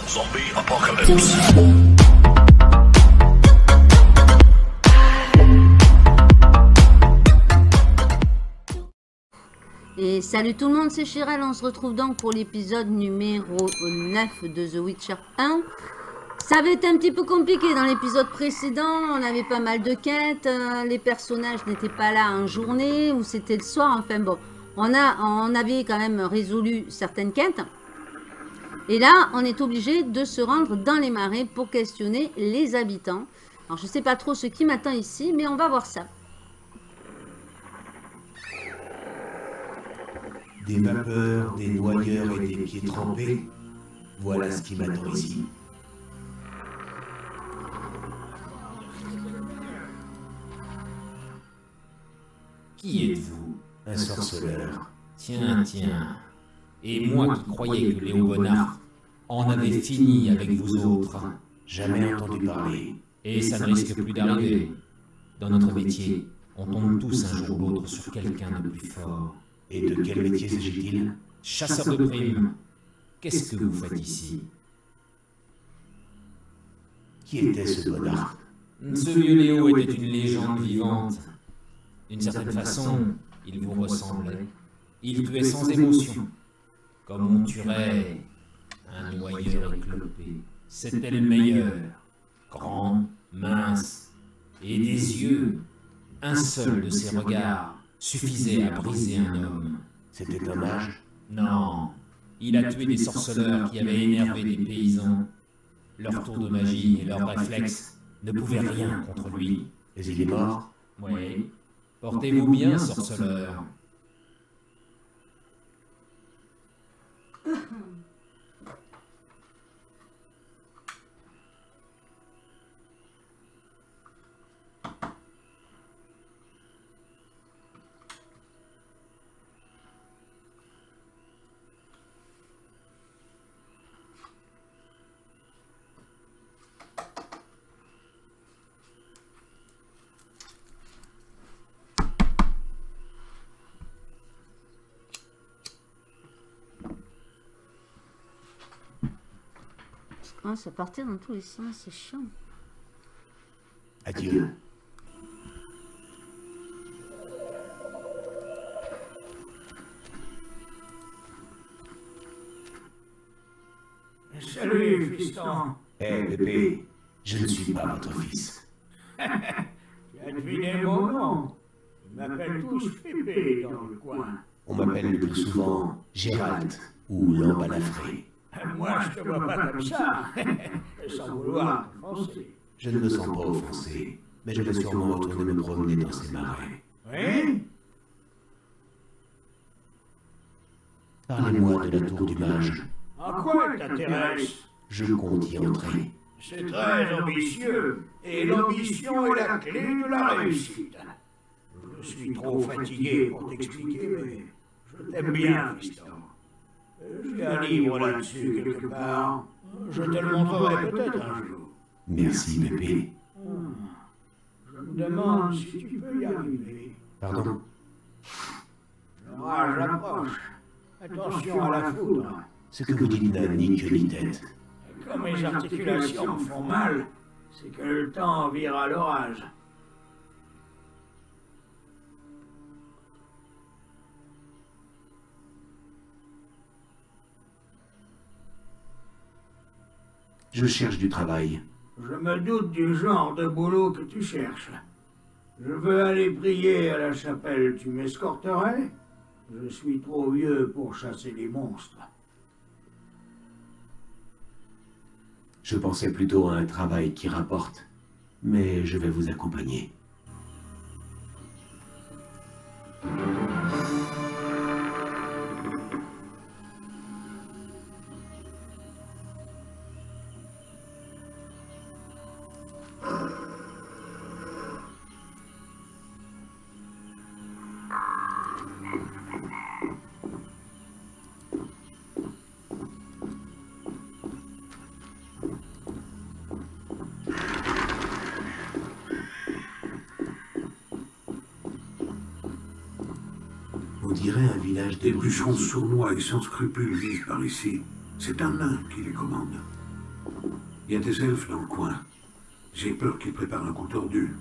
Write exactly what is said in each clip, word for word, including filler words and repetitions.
Zombie Apocalypse. Et salut tout le monde, c'est Chiral, on se retrouve donc pour l'épisode numéro neuf de The Witcher un. Ça avait été un petit peu compliqué dans l'épisode précédent, on avait pas mal de quêtes, euh, les personnages n'étaient pas là en journée ou c'était le soir, enfin bon. On, a, on avait quand même résolu certaines quêtes. Et là, on est obligé de se rendre dans les marais pour questionner les habitants. Alors je sais pas trop ce qui m'attend ici, mais on va voir ça. Des vapeurs, des noyeurs et des pieds trempés, voilà ce qui m'attend ici. Qui êtes-vous? Un sorceleur. Tiens, tiens. Et moi qui croyais que Léo Bonnard en avait fini avec vous autres. Jamais entendu parler. Et ça ne risque plus d'arriver. Dans notre métier, on tombe tous un jour ou l'autre sur quelqu'un de plus fort. Et de quel métier s'agit-il? Chasseur de primes. Qu'est-ce que vous faites ici? Qui était ce Bonnard? Ce vieux Léo était une légende vivante. D'une certaine façon, il vous ressemblait. Il tuait sans émotion, comme on tuerait un noyeur éclopé. C'était le meilleur. Grand, mince, et des yeux. Un seul de ses regards suffisait à briser un homme. C'était un mage? Non, il a tué des sorceleurs qui avaient énervé des paysans. Leur tour de magie et leurs réflexes ne pouvaient rien contre lui. Mais il est mort? Oui. Portez-vous bien, sorceleur. Ah, ça partait dans tous les sens, c'est chiant. Adieu. Salut, fiston. Hé, hey, bébé, je ne suis pas votre fils. Tu as deviné mon nom. Ils m'appellent tous Pépé dans le coin. On m'appelle le plus souvent Gérald ou l'embalafré. Moi, je te vois pas comme ça, sans vouloir t'offenser. Je ne me sens pas offensé, mais je vais sûrement retourner me promener dans ces marais. Oui? Parlez-moi de la tour du mage. En quoi elle t'intéresse? Je compte y entrer. C'est très ambitieux, et l'ambition est la clé de la réussite. Je suis trop fatigué pour t'expliquer, mais je t'aime bien, fiston. J'ai un livre là-dessus quelque part. Je te le montrerai peut-être un jour. Merci, bébé. Hmm. Je me demande si tu peux y arriver. Pardon? L'orage approche. Attention à la foudre. Ce que vous dites n'a ni queue ni tête. Comme mes articulations me font mal, c'est que le temps vire à l'orage. Je cherche du travail. Je me doute du genre de boulot que tu cherches. Je veux aller prier à la chapelle, tu m'escorterais? Je suis trop vieux pour chasser les monstres. Je pensais plutôt à un travail qui rapporte, mais je vais vous accompagner. On dirait un village Des de bûcherons sournois et sans scrupules vivent par ici. C'est un nain qui les commande. Il y a des elfes dans le coin. J'ai peur qu'ils préparent un coup tordu.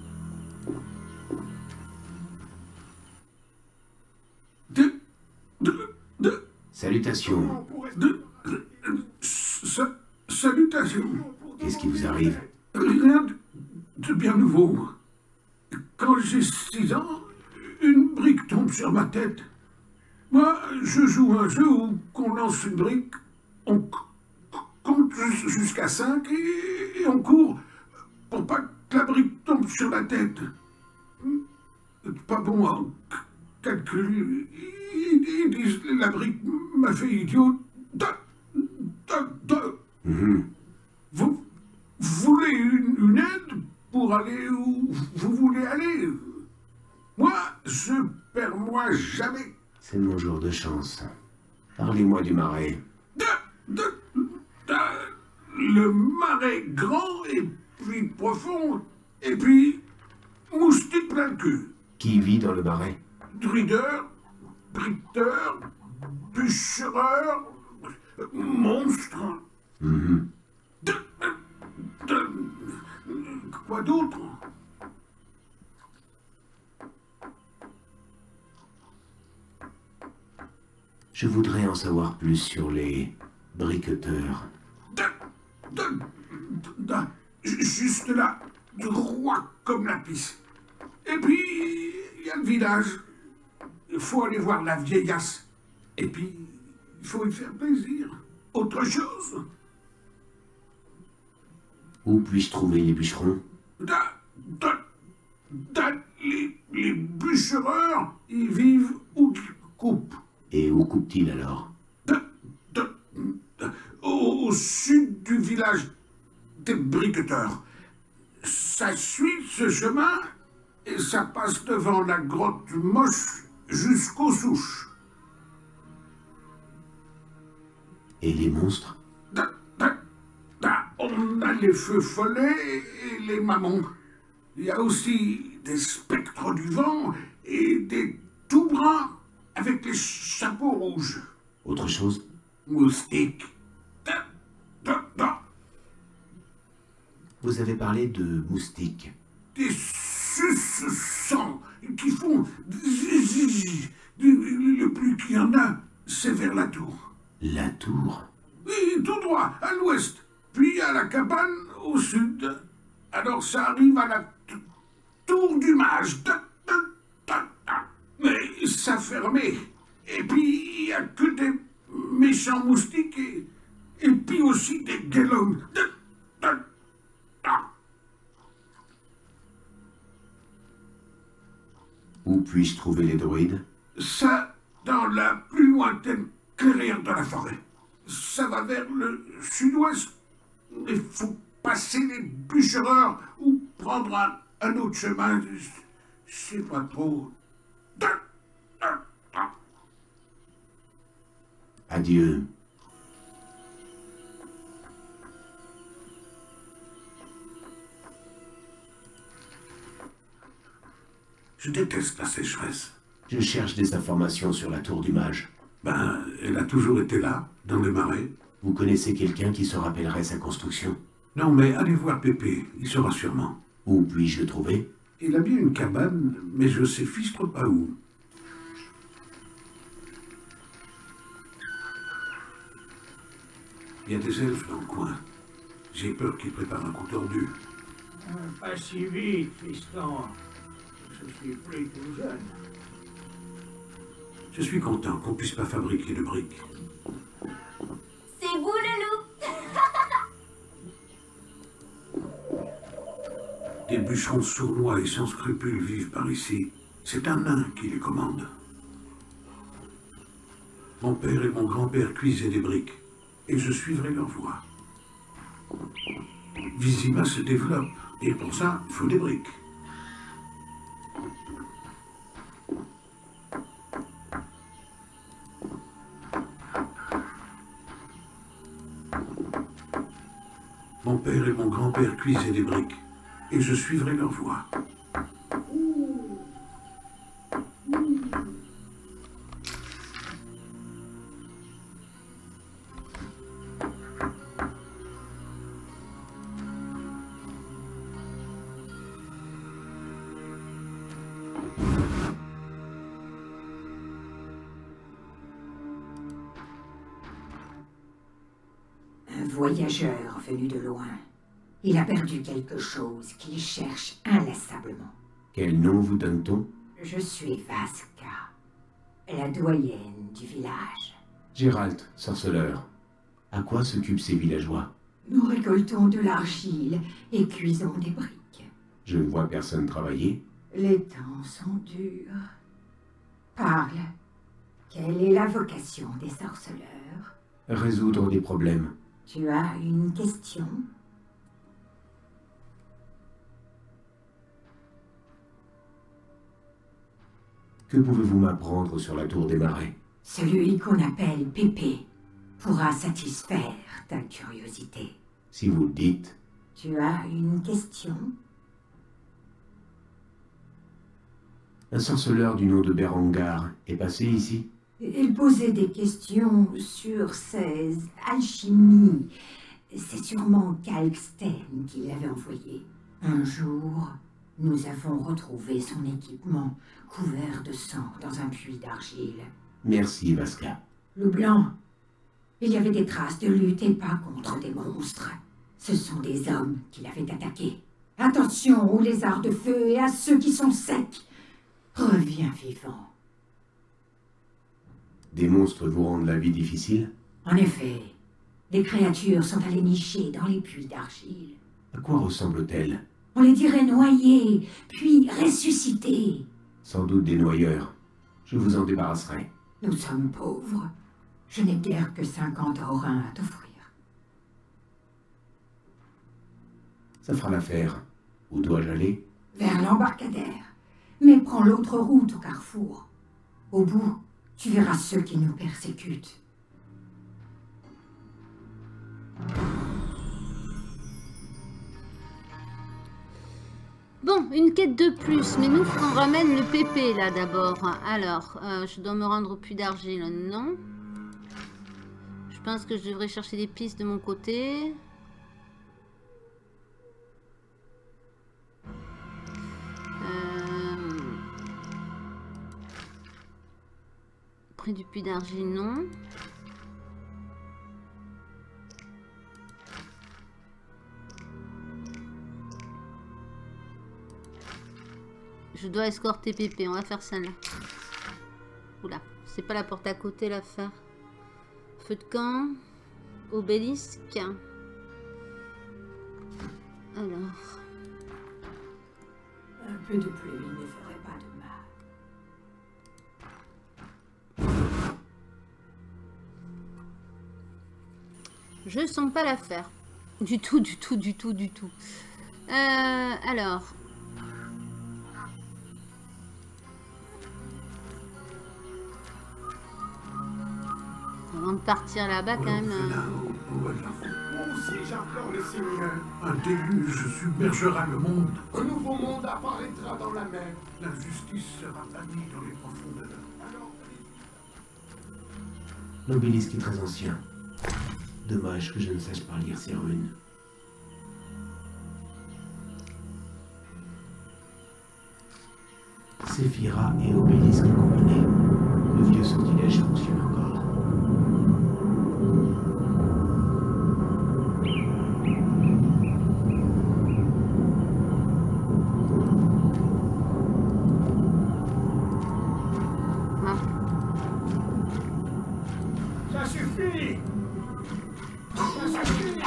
De... de... de... Salutations. de... de sa- salutations. Qu'est-ce qui vous arrive? Rien de, de bien nouveau. Quand j'ai six ans, une brique tombe sur ma tête. Moi, je joue un jeu où on lance une brique, on c- compte jus- jusqu'à cinq et, et on court pour pas que la brique tombe sur la tête. Pas bon en c- calcul. Ils, ils disent la brique m'a fait idiot. Da, da, da. Mhm. Vous, vous voulez une, une aide pour aller où vous voulez aller? Moi, je perds moi jamais. C'est mon jour de chance. Parlez-moi du marais. De, de, de- le marais grand et puis profond, et puis moustique plein de cul. Qui vit dans le marais? Druideur, briqueteur, bûchereur, monstre. Mhm. De, de, quoi d'autre? Je voudrais en savoir plus sur les briqueteurs. De, de, de, ju- juste là, droit comme la pisse. Et puis, il y a le village. Il faut aller voir la vieillasse. Et puis, il faut y faire plaisir. Autre chose. Où puis-je trouver les bûcherons? Da, da, da, les, les bûchereurs, ils vivent où ils coupent. Et où coupe-t-il alors? De, de, de, au, au sud du village des briqueteurs. Ça suit ce chemin et ça passe devant la grotte moche jusqu'aux souches. Et les monstres? Da, da, da, on a les feux follets et les mamans. Il y a aussi des spectres du vent et des tout bruns avec les chapeaux rouges. Autre chose? Moustiques. Da, da, da. Vous avez parlé de moustiques. Des suce-sang qui font zizzi. Le plus qu'il y en a, c'est vers la tour. La tour? Oui, tout droit, à l'ouest, puis à la cabane au sud. Alors ça arrive à la t- tour du mage. Ta, ta, ta, ta. Mais ça fermé. Et puis il n'y a que des méchants moustiques et, et puis aussi des guélons. Ta, ta, ta. Où puis-je trouver les druides? Ça, dans la plus lointaine clairière de la forêt. Ça va vers le sud-ouest. Il faut passer les bûchereurs ou prendre un, un autre chemin. Je sais pas trop. Da, da, da. Adieu. Je déteste la sécheresse. Je cherche des informations sur la tour du mage. Ben, elle a toujours été là, dans le marais. Vous connaissez quelqu'un qui se rappellerait sa construction? Non, mais allez voir Pépé, il saura sûrement. Où puis-je le trouver? Il a bien une cabane, mais je sais fistre pas où. Il y a des elfes dans le coin. J'ai peur qu'ils préparent un coup tordu. Pas si vite, fiston. Je suis plus tout jeune. Je suis content qu'on puisse pas fabriquer de briques. C'est vous, le loup. Des bûcherons sournois et sans scrupules vivent par ici. C'est un nain qui les commande. Mon père et mon grand-père cuisaient des briques, et je suivrai leur voie. Vizima se développe, et pour ça, il faut des briques. Mon père et mon grand-père cuisaient des briques, et je suivrai leur voie. voyageur venu de loin. Il a perdu quelque chose qu'il cherche inlassablement. Quel nom vous donne-t-on? Je suis Vasca, la doyenne du village. Gérald, sorceleur. À quoi s'occupent ces villageois? Nous récoltons de l'argile et cuisons des briques. Je ne vois personne travailler. Les temps sont durs. Parle. Quelle est la vocation des sorceleurs? Résoudre des problèmes. Tu as une question? Que pouvez-vous m'apprendre sur la tour des marais? Celui qu'on appelle Pépé pourra satisfaire ta curiosité. Si vous le dites. Tu as une question? Un sorceleur du nom de Berengar est passé ici? Il posait des questions sur ses alchimies. C'est sûrement Kalksten qui l'avait envoyé. Un jour, nous avons retrouvé son équipement couvert de sang dans un puits d'argile. Merci, Vasca. Loup blanc. Il y avait des traces de lutte et pas contre des monstres. Ce sont des hommes qui l'avaient attaqué. Attention aux lézards de feu et à ceux qui sont secs. Reviens vivant. Des monstres vous rendent la vie difficile? En effet, des créatures sont allées nicher dans les puits d'argile. À quoi ressemblent-elles? On les dirait noyées, puis ressuscitées. Sans doute des noyeurs. Je vous en débarrasserai. Nous sommes pauvres. Je n'ai guère que cinquante orins à t'offrir. Ça fera l'affaire. Où dois-je aller? Vers l'embarcadère. Mais prends l'autre route au carrefour. Au bout, tu verras ceux qui nous persécutent. Bon, une quête de plus, mais nous, on ramène le pépé, là, d'abord. Alors, euh, je dois me rendre au puits d'argile, non. Je pense que je devrais chercher des pistes de mon côté. Euh... Près du puits d'argile, non. Je dois escorter Pépé, on va faire ça là. Oula, c'est pas la porte à côté l'affaire. Feu de camp, obélisque. Alors. Un peu de pluie ne ferait pas de mal. Je sens pas l'affaire. Du tout, du tout, du tout, du tout. Euh, alors. Avant de partir là-bas, quand même. Moi aussi, j'implore les seigneurs. Un déluge submergera le monde. Un nouveau monde apparaîtra dans la mer. L'injustice sera bannie dans les profondeurs. Alors... L'obélisque est très ancien. Dommage que je ne sache pas lire ces runes. Séphira et obélisque combinés. Le vieux sortilège fonctionne encore. Ça suffit! Ça suffit!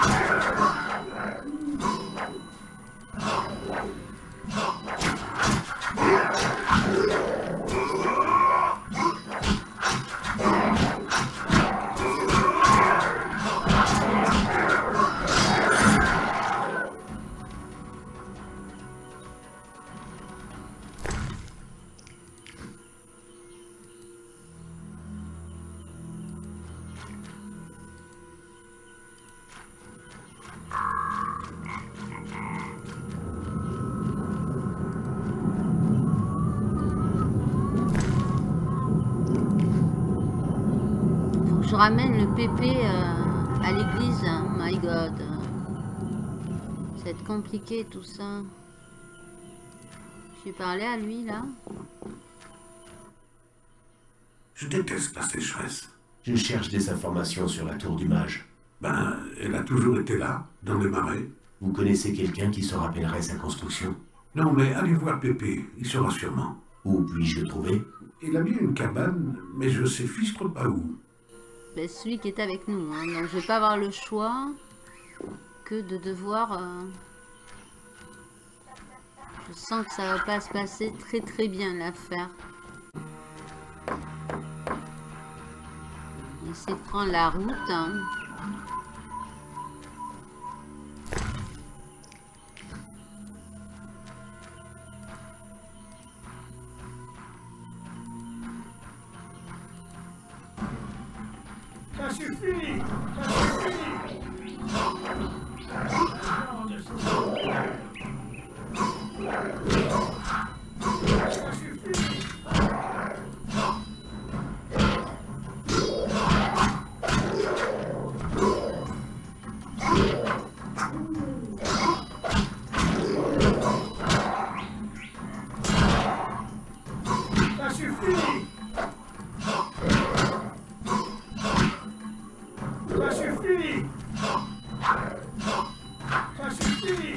Je ramène le pépé euh, à l'église. My God. Ça va être compliqué tout ça. J'ai parlé à lui là. Je déteste la sécheresse. Je cherche des informations sur la tour du mage. Ben, Elle a toujours été là, dans le marais. Vous connaissez quelqu'un qui se rappellerait sa construction? Non, mais allez voir Pépé, il saura sûrement. Où puis-je le trouver? Il a bien une cabane, mais je sais fistre pas où. Ben, celui qui est avec nous, hein. Donc je vais pas avoir le choix que de devoir... euh, Je sens que ça va pas se passer très très bien l'affaire. On va essayer de prendre la route. Hein. Ça suffit! Ça suffit! Ça suffit! Ça suffit! Ça suffit! Ça suffit!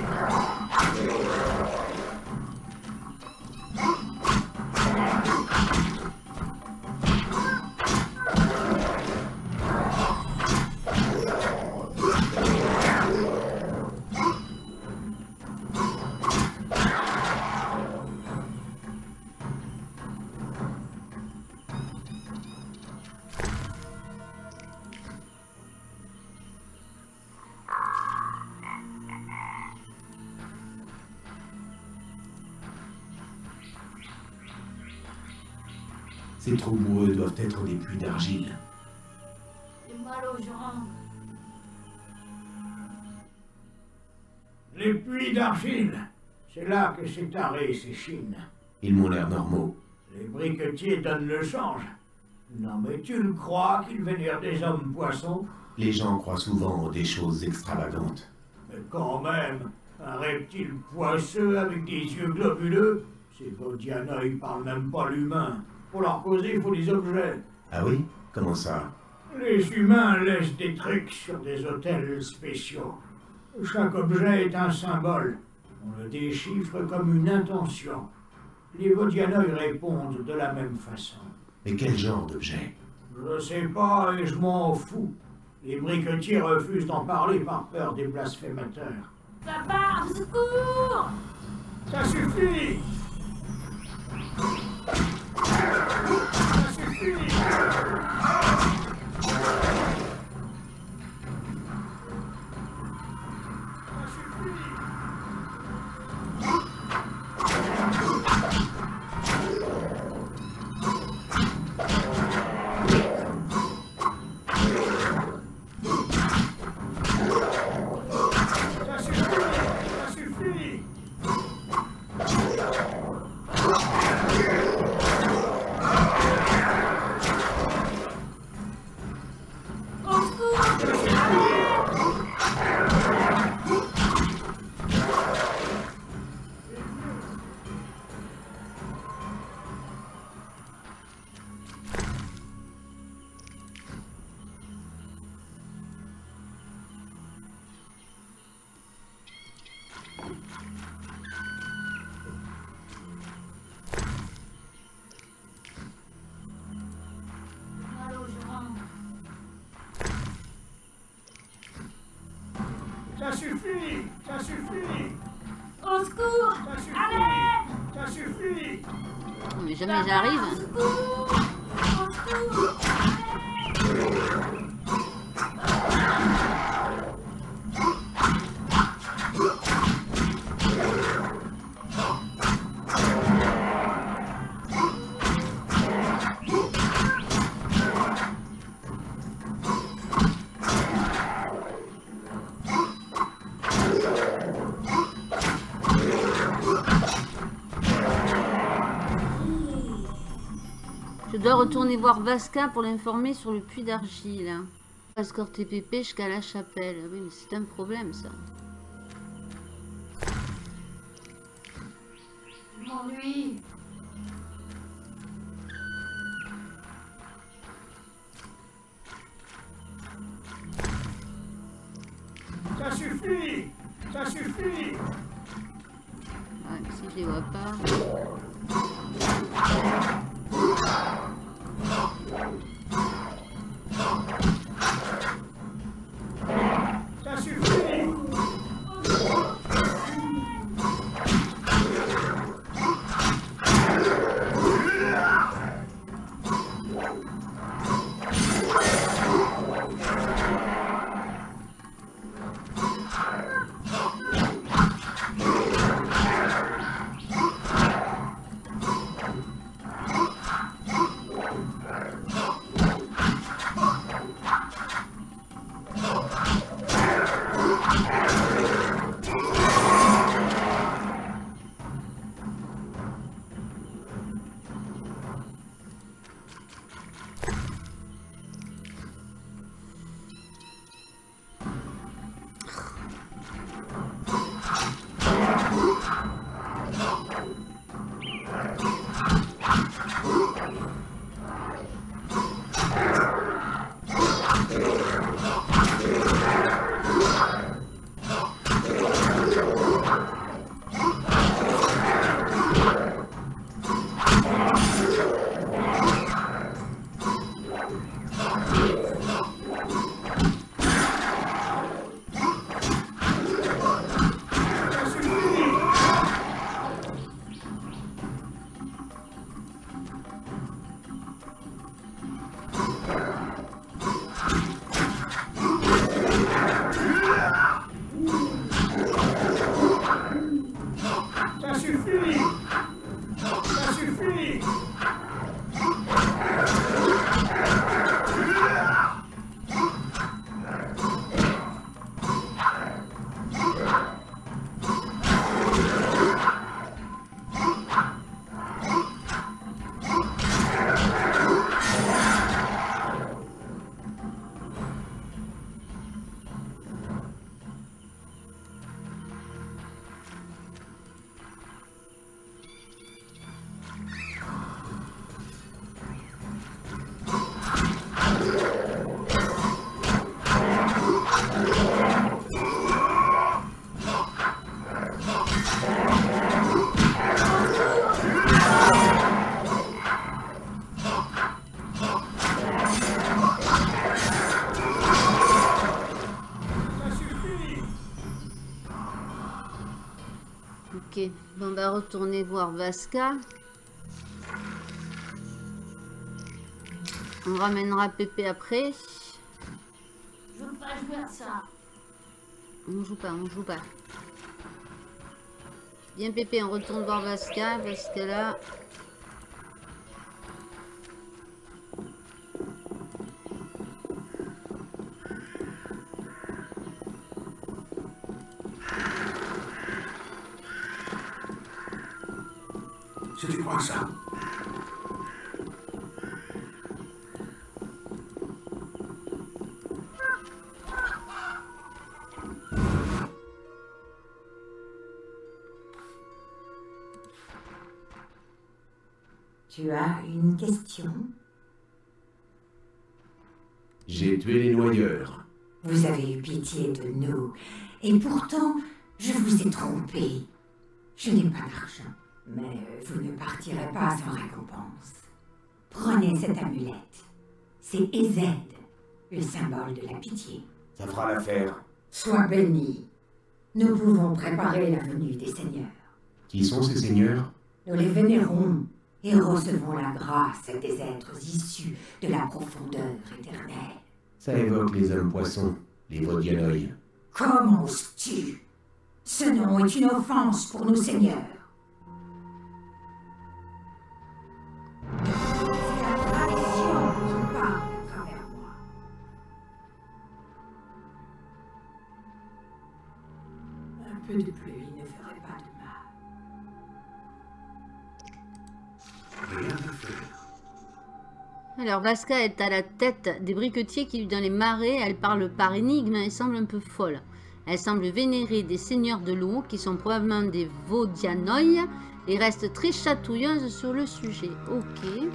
Ces trous boueux doivent être des puits d'argile. J'ai mal aux jambes. Les puits d'argile. C'est là que s'est taré ces chines. Ils m'ont l'air normaux. Les briquetiers donnent le change. Non mais tu le crois qu'ils vénèrent des hommes poissons? Les gens croient souvent en des choses extravagantes. Mais quand même, un reptile poisseux avec des yeux globuleux, ces Bodiana, ils parlent même pas l'humain. Pour leur causer, il faut des objets. Ah oui? Comment ça? Les humains laissent des trucs sur des hôtels spéciaux. Chaque objet est un symbole. On le déchiffre comme une intention. Les Bodiana y répondent de la même façon. Mais quel genre d'objet? Je sais pas et je m'en fous. Les briquetiers refusent d'en parler par peur des blasphémateurs. Papa, au secours! Ça suffit! Ça suffit! Ça suffit! Ça suffit! Au secours! Mal aux jambes. Ça suffit! Ça suffit! Au secours! Ça suffit! Allez! Ça suffit! Non, mais jamais j'arrive. Au secours! Au secours! Allez! Je dois retourner voir Vasca pour l'informer sur le puits d'argile. Escorter Pépé jusqu'à la chapelle. Oui, mais c'est un problème, ça. Je m'ennuie. Ça suffit! Ça suffit! Ouais, si je les vois pas. Ça suffit! Ok, bon, on va retourner voir Vasca. On ramènera Pépé après. Je veux pas jouer à ça. On joue pas, on joue pas. Bien Pépé, on retourne voir Vasca parce que là... C'était quoi ça? Tu as une question? J'ai tué les noyeurs. Vous avez eu pitié de nous, et pourtant, je vous ai trompé. Je n'ai pas d'argent, mais vous ne partirez pas sans récompense. Prenez cette amulette. C'est Ezed, le symbole de la pitié. Ça fera l'affaire. Sois béni. Nous pouvons préparer la venue des seigneurs. Qui sont ces seigneurs? Nous les vénérons et recevons la grâce des êtres issus de la profondeur éternelle. Ça évoque les hommes-poissons, les Vodianoi. Comment oses-tu? Ce nom est une offense pour nos seigneurs. C'est la tradition qui parle à travers moi. Un peu de pluie ne ferait pas de mal. Rien à faire. Alors, Vasca est à la tête des briquetiers qui vivent dans les marais. Elle parle par énigme et semble un peu folle. Elle semble vénérer des seigneurs de l'eau qui sont probablement des Vodianoi et reste très chatouilleuse sur le sujet. Ok.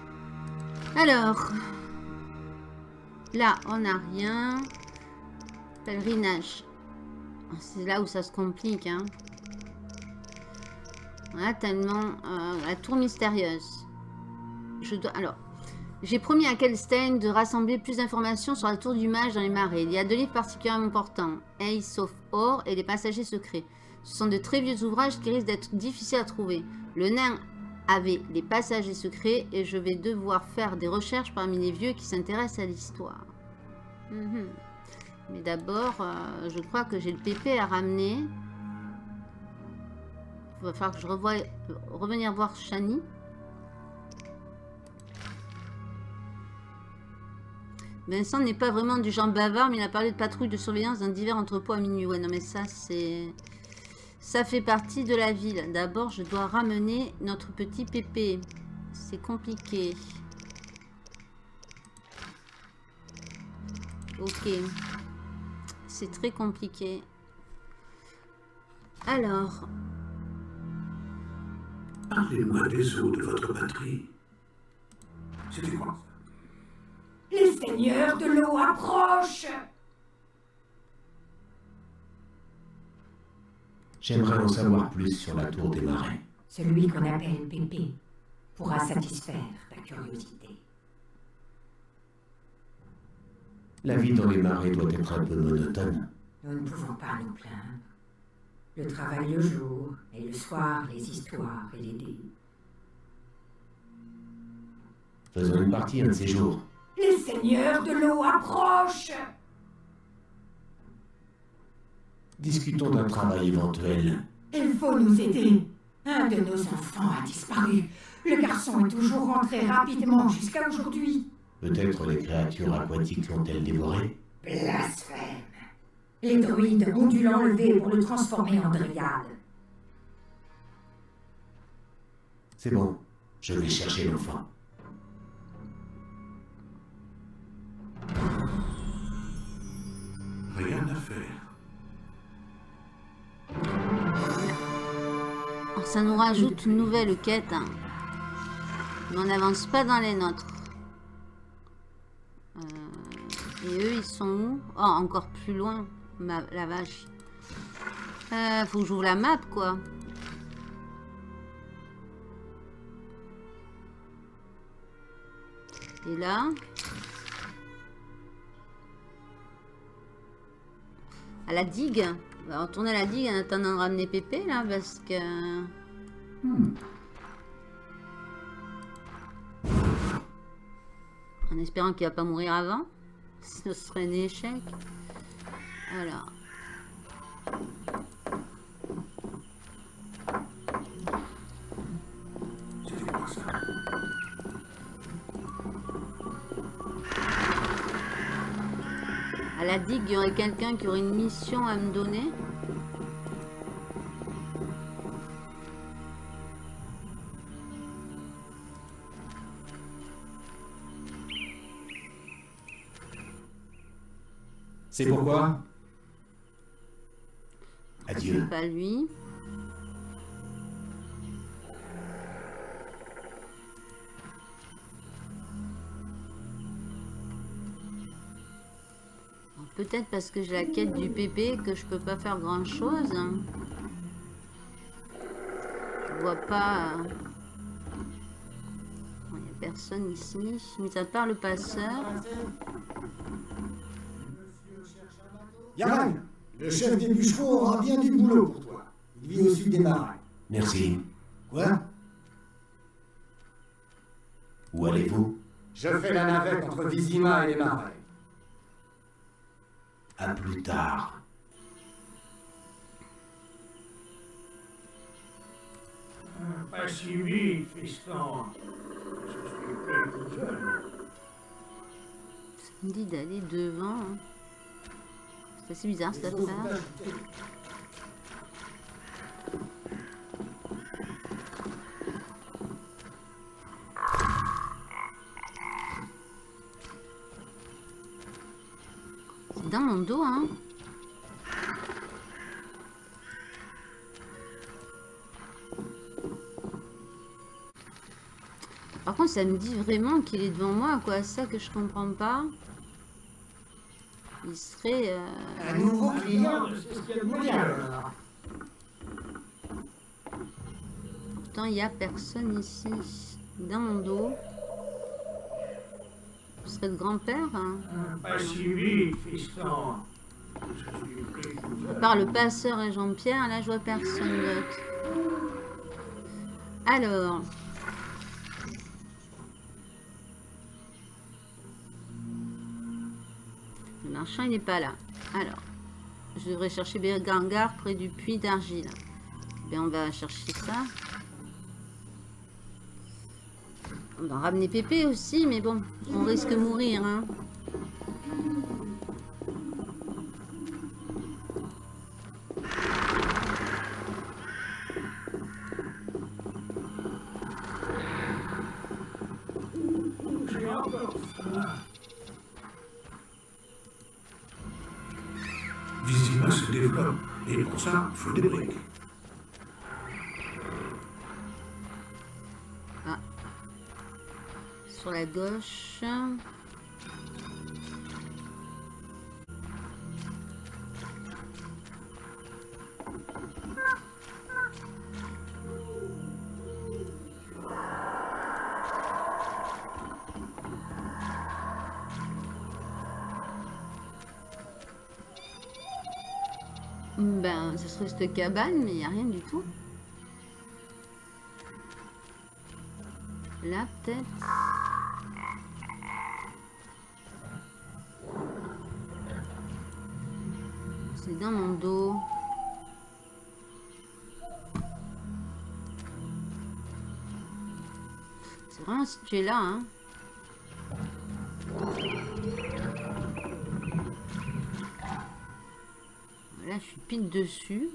Alors, là, on n'a rien. Pèlerinage. C'est là où ça se complique, hein. Voilà, tellement... Euh, la tour mystérieuse. Je dois... Alors, j'ai promis à Kelstein de rassembler plus d'informations sur la tour du mage dans les marais. Il y a deux livres particulièrement importants. Ace of Or et les passagers secrets. Ce sont de très vieux ouvrages qui risquent d'être difficiles à trouver. Le nain avait les passagers secrets et je vais devoir faire des recherches parmi les vieux qui s'intéressent à l'histoire. Mm-hmm. Mais d'abord, euh, je crois que j'ai le pépé à ramener. Il va falloir que je revoie, revenir voir Shani. Vincent n'est pas vraiment du genre bavard, mais il a parlé de patrouille de surveillance d'un divers entrepôt à minuit. Ouais, non, mais ça, c'est... Ça fait partie de la ville. D'abord, je dois ramener notre petit pépé. C'est compliqué. Ok. C'est très compliqué. Alors... Parlez-moi des eaux de votre patrie. C'était quoi ça? Les seigneurs de l'eau approchent! J'aimerais en savoir plus sur la tour des marais. Celui qu'on appelle Pépé pourra satisfaire ta curiosité. La vie dans les marais doit être un peu monotone. Nous ne pouvons pas nous plaindre. Le travail le jour, et le soir, les histoires et les dés. Faisons une partie un de ces jours. Les seigneurs de l'eau approchent! Discutons d'un travail éventuel. Il faut nous aider. Un de nos enfants a disparu. Le garçon est toujours rentré rapidement jusqu'à aujourd'hui. Peut-être les créatures aquatiques l'ont-elles dévoré? Blasphème. Les druides ont dû l'enlever pour le transformer en dryade. C'est bon, je vais chercher l'enfant. Rien à faire. Alors, ça nous rajoute une nouvelle quête. Hein. Mais on n'avance pas dans les nôtres. Euh, et eux, ils sont où? Oh, encore plus loin. Ma, la vache. Euh, faut que j'ouvre la map, quoi. Et là... À la digue. On va retourner à la digue en attendant de ramener Pépé, là, parce que... Hmm. En espérant qu'il va pas mourir avant. Ce serait un échec. Alors... C'était quoi ça? À la digue, il y aurait quelqu'un qui aurait une mission à me donner. C'est pourquoi? Adieu. C'est pas lui. Peut-être parce que j'ai la quête du bébé que je peux pas faire grand chose. Je vois pas. Il n'y a personne ici, mis à part le passeur. Yaran, le chef des bûcherons aura bien du boulot pour toi. Il vit au sud des marais. Merci. Quoi? Où allez-vous? Je fais la navette entre Vizima et les marais. À plus tard. Pas si vite, fiston. Je suis plus tout seul. Ça me dit d'aller devant. Hein. C'est assez bizarre cette affaire. C'est dans mon dos, hein. Par contre, ça me dit vraiment qu'il est devant moi, quoi. C'est ça que je comprends pas. il serait... Euh... Un nouveau client, c'est ce qu'il y a de bien alors. Pourtant, il n'y a personne ici. Dans mon dos. Ce serait le grand-père, hein. Pas si vite, fiston. Je suis pris tout seul. À part le passeur et Jean-Pierre, là, je vois personne d'autre. Alors... Le marchand, il n'est pas là. Alors, je devrais chercher Bégangar près du puits d'argile. Ben, on va chercher ça. On va ramener Pépé aussi, mais bon, on risque de mourir, hein. J'ai encore faim. Vizima se développe, et pour ça, il faut des briques. Sur la gauche. Ben, ce serait cette cabane, mais il n'y a rien du tout. Là, peut-être. C'est dans mon dos. C'est vraiment situé là, hein. Là, je suis pile dessus.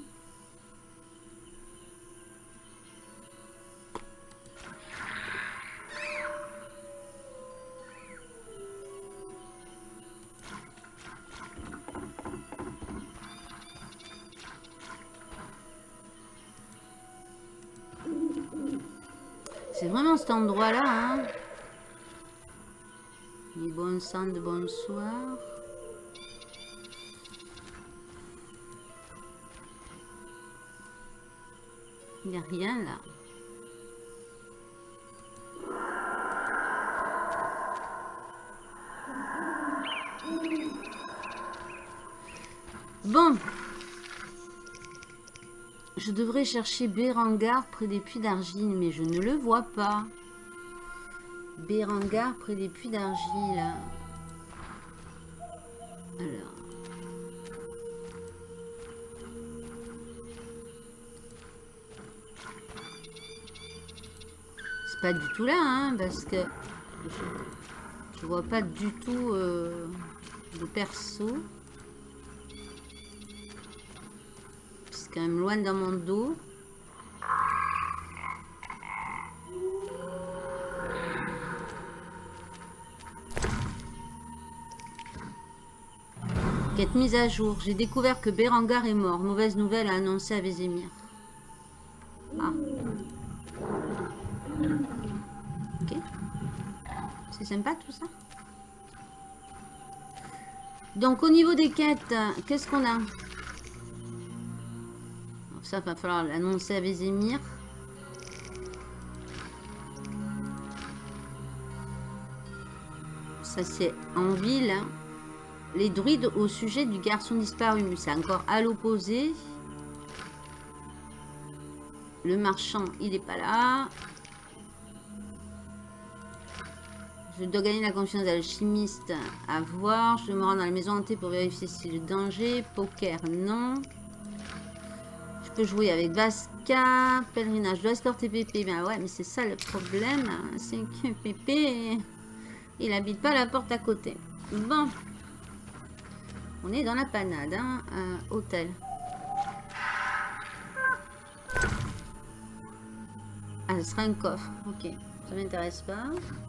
C'est vraiment cet endroit-là, hein. Les bonnes sang de bonsoir. Il n'y a rien là. Bon. Je devrais chercher Bérangar près des puits d'argile, mais je ne le vois pas. Bérangar près des puits d'argile. Alors. C'est pas du tout là, hein, parce que je, je vois pas du tout euh, de perso. C'est quand même loin dans mon dos. Quête mise à jour. J'ai découvert que Bérangar est mort. Mauvaise nouvelle à annoncer à Vézémir. Ah. Ok. C'est sympa tout ça. Donc au niveau des quêtes, qu'est-ce qu'on a? Ça va falloir l'annoncer à Vézémir. Ça c'est en ville. Les druides au sujet du garçon disparu. C'est encore à l'opposé. Le marchand, il n'est pas là. Je dois gagner la confiance de l'alchimiste. À voir. Je me rends dans la maison hantée pour vérifier si le danger. Poker, non. Je peux jouer avec Vasca. Pèlerinage. Je dois escorter Pépé. Ben ouais, mais c'est ça le problème. C'est que Pépé, il habite pas à la porte à côté. Bon. On est dans la panade, hein, euh, hôtel. Ah, ce sera un coffre. Ok, ça m'intéresse pas.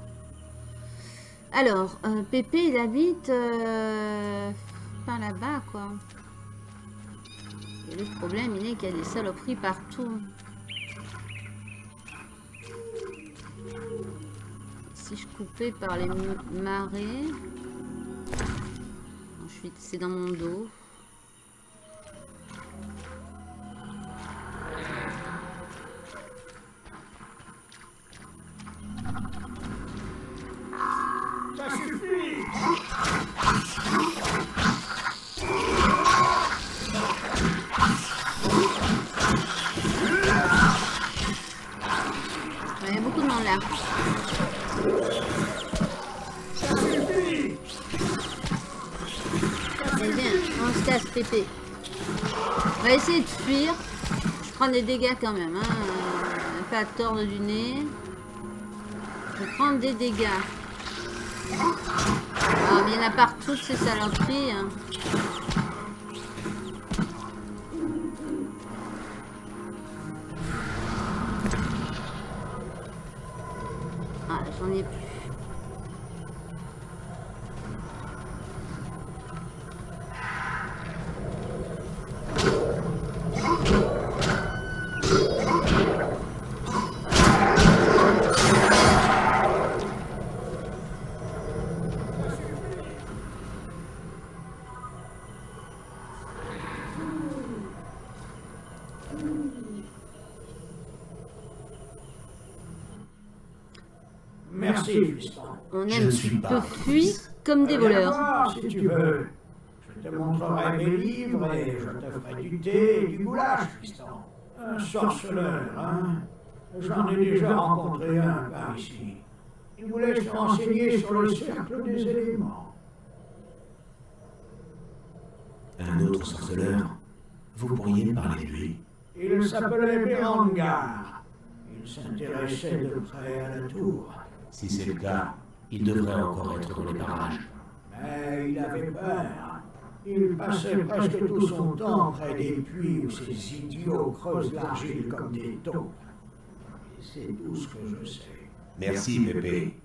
Alors, euh, Pépé, il habite euh, par là-bas, quoi. Et le problème, il est qu'il y a des saloperies partout. Si je coupais par les marées... suite. C'est dans mon dos. Ça suffit. Il y a beaucoup de monde là. Ça suffit. Très bien, on se casse Pépé. On va essayer de fuir. Je prends des dégâts quand même. Hein. Pas à tordre du nez. Je prends des dégâts. Ah, mais il y en a partout ces saloperies. Hein. Ah, j'en ai plus. Merci, fiston. On Je aime ne suis petit pas peu un fui fils. comme des Viens voleurs. voir, si tu veux. Je te montrerai mes livres et je te ferai du thé et du goulash, fiston. Un sorceleur, hein? J'en ai déjà rencontré un par ici. Il voulait se renseigner sur le cercle des éléments. Un autre sorceleur. Vous pourriez me parler de lui? Il s'appelait Berengar. Il s'intéressait de près à la tour. Si c'est le cas, il devrait encore être dans les parages. Mais il avait peur. Il passait presque tout son temps près des puits où ces idiots creusent l'argile comme des taupes. Et c'est tout ce que je sais. Merci, Pépé.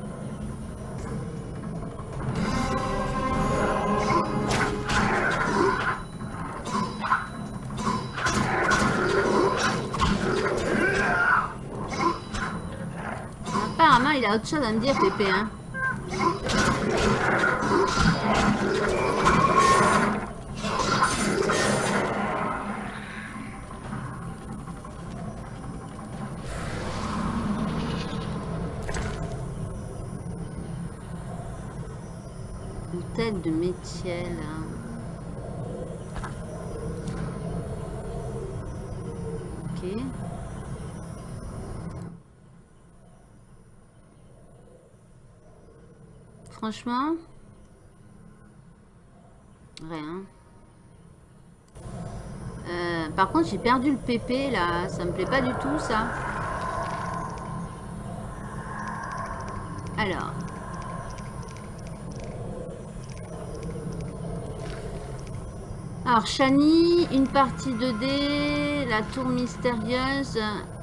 Apparemment, il a autre chose à me dire, Pépé. Hein. Une tête de métier, là. Ok. Franchement, rien. Euh, par contre, j'ai perdu le pépé là. Ça me plaît pas du tout, ça. Alors. Alors, Shani, une partie deux D, la tour mystérieuse.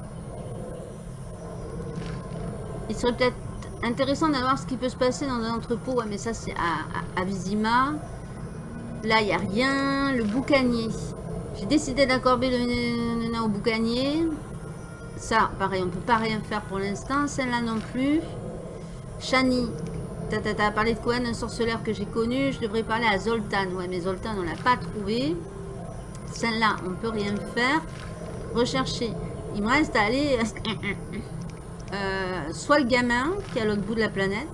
Il serait peut-être intéressant d'avoir ce qui peut se passer dans un entrepôt. Ouais, mais ça, c'est à, à, à Vizima. Là, il n'y a rien. Le boucanier. J'ai décidé d'accorder le nana au boucanier. Ça, pareil, on ne peut pas rien faire pour l'instant. Celle-là non plus. Shani. T'as ta, ta, parlé de quoi? Un sorceleur que j'ai connu. Je devrais parler à Zoltan. Ouais, mais Zoltan, on l'a pas trouvé. Celle-là, on ne peut rien faire. Rechercher. Il me reste à aller... Euh, soit le gamin qui est à l'autre bout de la planète.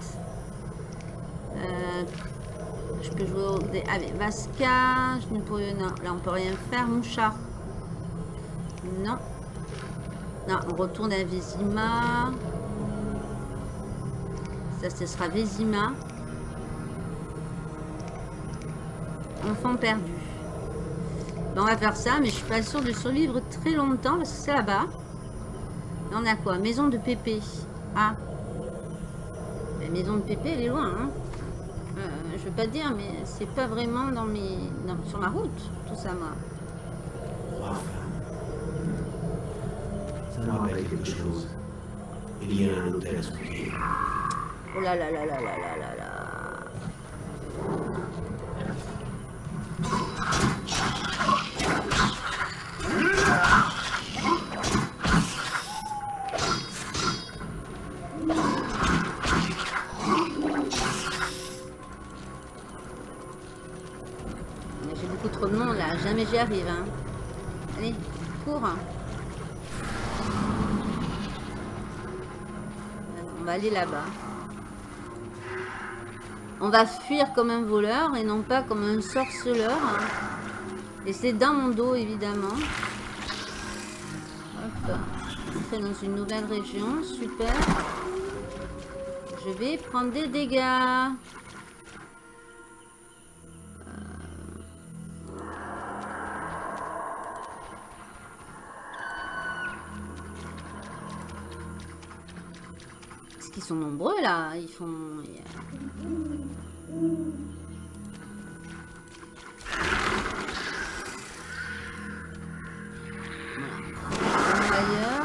Euh, je peux jouer au... Allez, Vasca. Je ne peux... Non, là on peut rien faire. Mouchard. Non. Non, on retourne à Vizima. Ça, ce sera Vizima. Enfant perdu. Ben, on va faire ça, mais je suis pas sûre de survivre très longtemps parce que c'est là-bas. On a quoi? Maison de Pépé. Ah. La maison de Pépé, elle est loin. Hein. Euh, je veux pas dire, mais c'est pas vraiment dans mes... Non, sur ma route, tout ça, moi. Enfin. Ça me rappelle quelque chose. Il y a un hôtel à Souquet. Oh là là là là là là là là. beaucoup trop de monde là, jamais j'y arrive. Hein. Allez, cours. On va aller là-bas. On va fuir comme un voleur et non pas comme un sorceleur. Et c'est dans mon dos évidemment. Hop. Entrer dans une nouvelle région, super. Je vais prendre des dégâts. Est-ce qu'ils sont nombreux là? Ils font... Voilà. Ailleurs.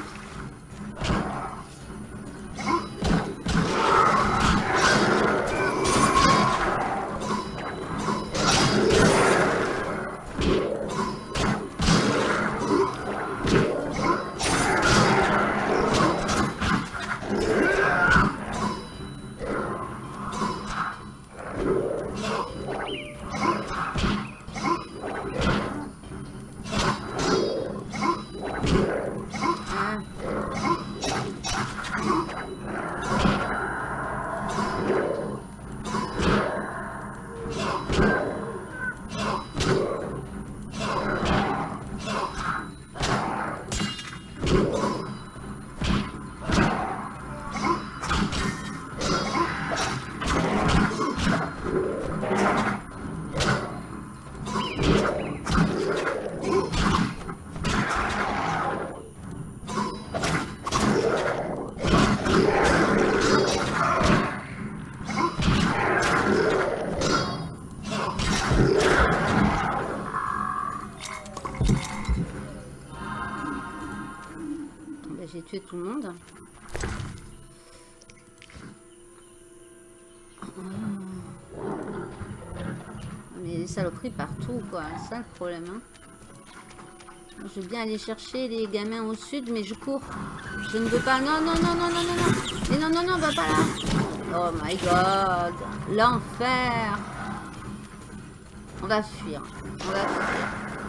Tuer tout le monde. Mais les saloperies partout, quoi. C'est ça le problème. Hein. Je veux bien aller chercher les gamins au sud, mais je cours. Je ne veux pas. Non, non, non, non, non, non, non. Mais non, non, non, va pas là. Oh my god. L'enfer. On va fuir. On va fuir.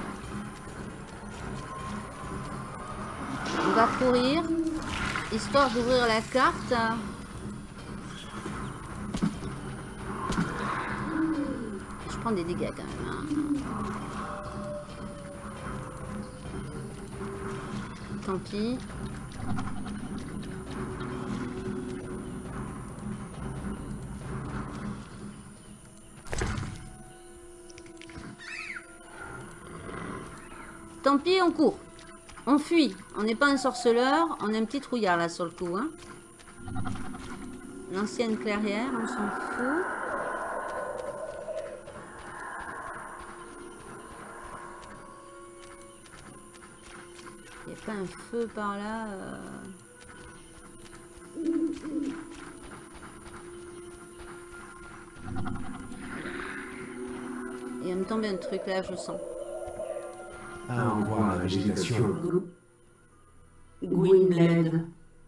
On va courir, histoire d'ouvrir la carte. Je prends des dégâts quand même. Hein. Tant pis. Tant pis, on court. On fuit. On n'est pas un sorceleur. On est un petit trouillard là sur le coup. Hein. L'ancienne clairière, on s'en fout. Il n'y a pas un feu par là. Euh... Et en même temps, bien un truc là, je sens. À en croire la végétation. Gwynblade.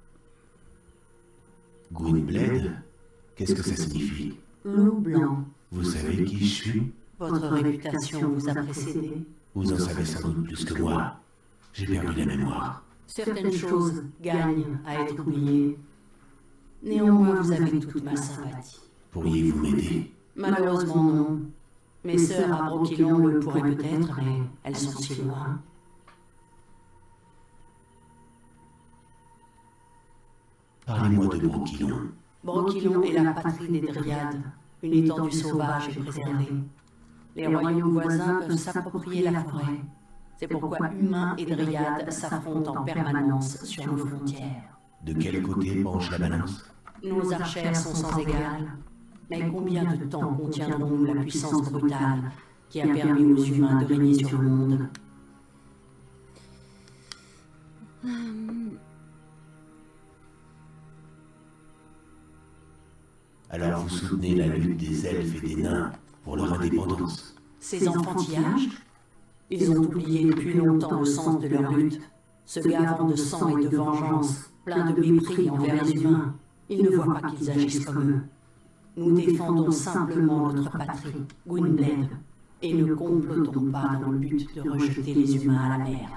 Gwynblade? Qu'est-ce que ça signifie? Loup blanc. Vous savez qui je suis? Votre réputation vous a précédé. Vous en savez sans doute plus que moi. J'ai perdu la mémoire. Certaines choses gagnent à être oubliées. Néanmoins, vous avez toute ma sympathie. Pourriez-vous m'aider? Malheureusement, non. Mes sœurs à Brokilon le pourraient peut-être, mais elles sont si loin. Parlez-moi de Brokilon. Brokilon est la patrie des Dryades, une étendue sauvage et préservée. Les royaumes voisins peuvent s'approprier la forêt. C'est pourquoi humains et Dryades s'affrontent en permanence sur nos frontières. De quel côté penche la balance? Nos archères sont sans égal. Mais combien de temps contiendrons-nous la puissance brutale qui a permis aux humains de régner sur le monde? Alors vous soutenez la lutte des elfes et des nains pour leur indépendance? Ces enfantillages? Ils ont oublié depuis longtemps le sens de leur lutte, se gavant de sang et de vengeance, plein de mépris envers les humains. Ils ne voient pas qu'ils agissent comme eux. Nous défendons simplement notre patrie, Gwynblade. Et ne complotons pas dans le but de rejeter les humains à la mer.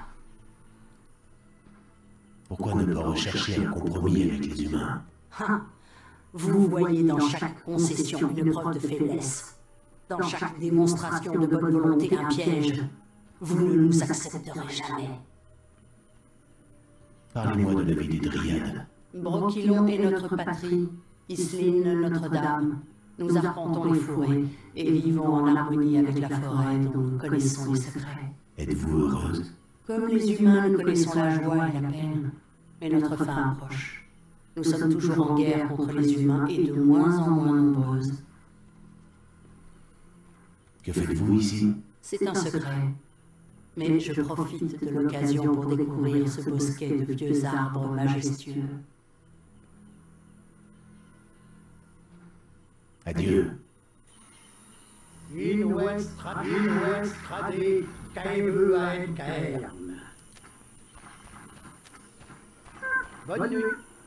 Pourquoi ne pas rechercher un compromis avec les humains? Ah, vous voyez dans chaque concession une preuve de faiblesse. Dans chaque démonstration de bonne volonté un piège. Vous ne nous accepterez jamais. Parlez-moi de la vie des Dryades. Broquillon est notre patrie, Isline Notre-Dame. Nous arpentons les forêts et vivons en harmonie avec la forêt dont nous connaissons les secrets. Êtes-vous heureuse? Comme les humains, nous connaissons la joie et la peine, mais notre fin approche. Nous sommes toujours en guerre contre les humains et de moins en moins nombreuses. Que faites-vous ici? C'est un secret. Mais je profite de l'occasion pour découvrir ce bosquet de vieux arbres majestueux. Adieu. In West Trad, in West Trade, Kaevu ein Kaern. Bonne nuit.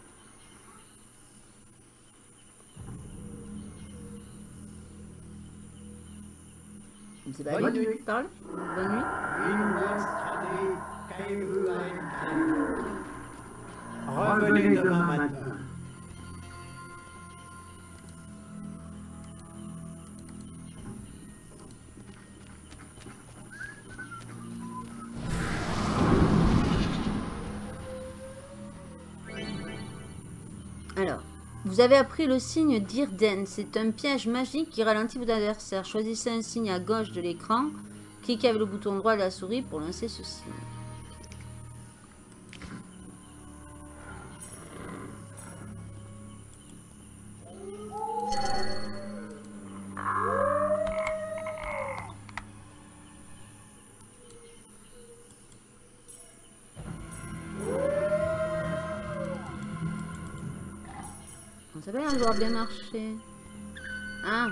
C'est pas Bonne lui nuit. qui parle? Bonne nuit. In West Trade, Kaevu ein Kaern. Revenez demain matin. Alors, vous avez appris le signe d'Irden. C'est un piège magique qui ralentit votre adversaire. Choisissez un signe à gauche de l'écran. Cliquez avec le bouton droit de la souris pour lancer ce signe. Ça va avoir bien marché. Ah.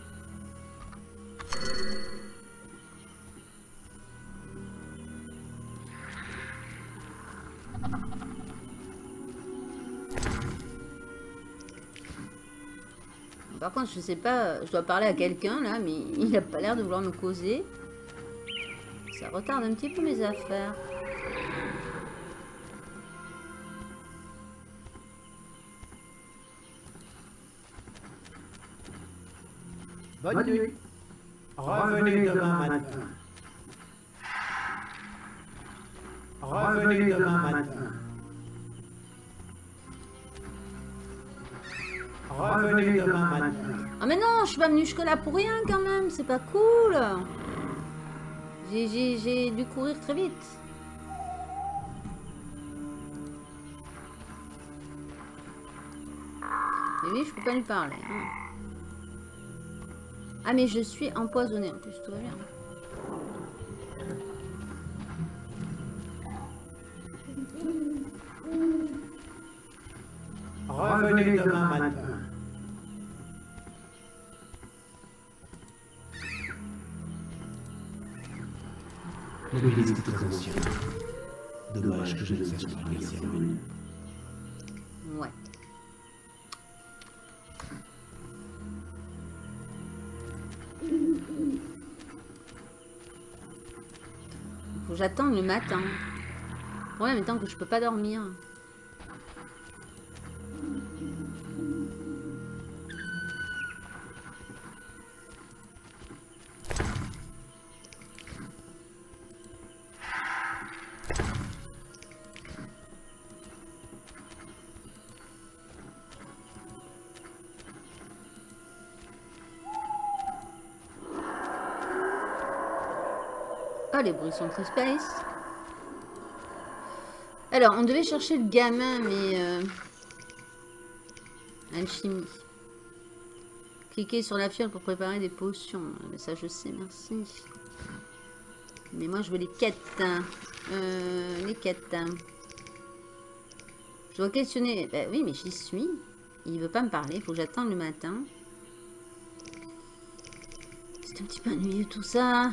Par contre, je sais pas, je dois parler à quelqu'un là, mais il a pas l'air de vouloir me causer. Ça retarde un petit peu mes affaires. Bonne nuit. Revenez demain matin. Revenez demain matin. Revenez demain matin. Ah mais non, je suis pas venue jusque-là pour rien quand même, c'est pas cool. J'ai- J'ai j'ai dû courir très vite. Mais oui, je peux pas lui parler. hein. Ah mais je suis empoisonnée en plus, tout va bien. Revenez demain matin. L'église est très ancienne. Dommage que je ne sache pas lire ces runes. Ouais. Faut que j'attende le matin. Le problème étant que je peux pas dormir. Oh, les bruits sont très space. Alors, on devait chercher le gamin, mais... Euh... Alchimie. Cliquez sur la fiole pour préparer des potions. Mais ça, je sais, merci. Mais moi, je veux les quêtes. Euh, les quêtes. Je dois questionner... Ben oui, mais j'y suis. Il veut pas me parler. Il faut que j'attende le matin. C'est un petit peu ennuyeux tout ça.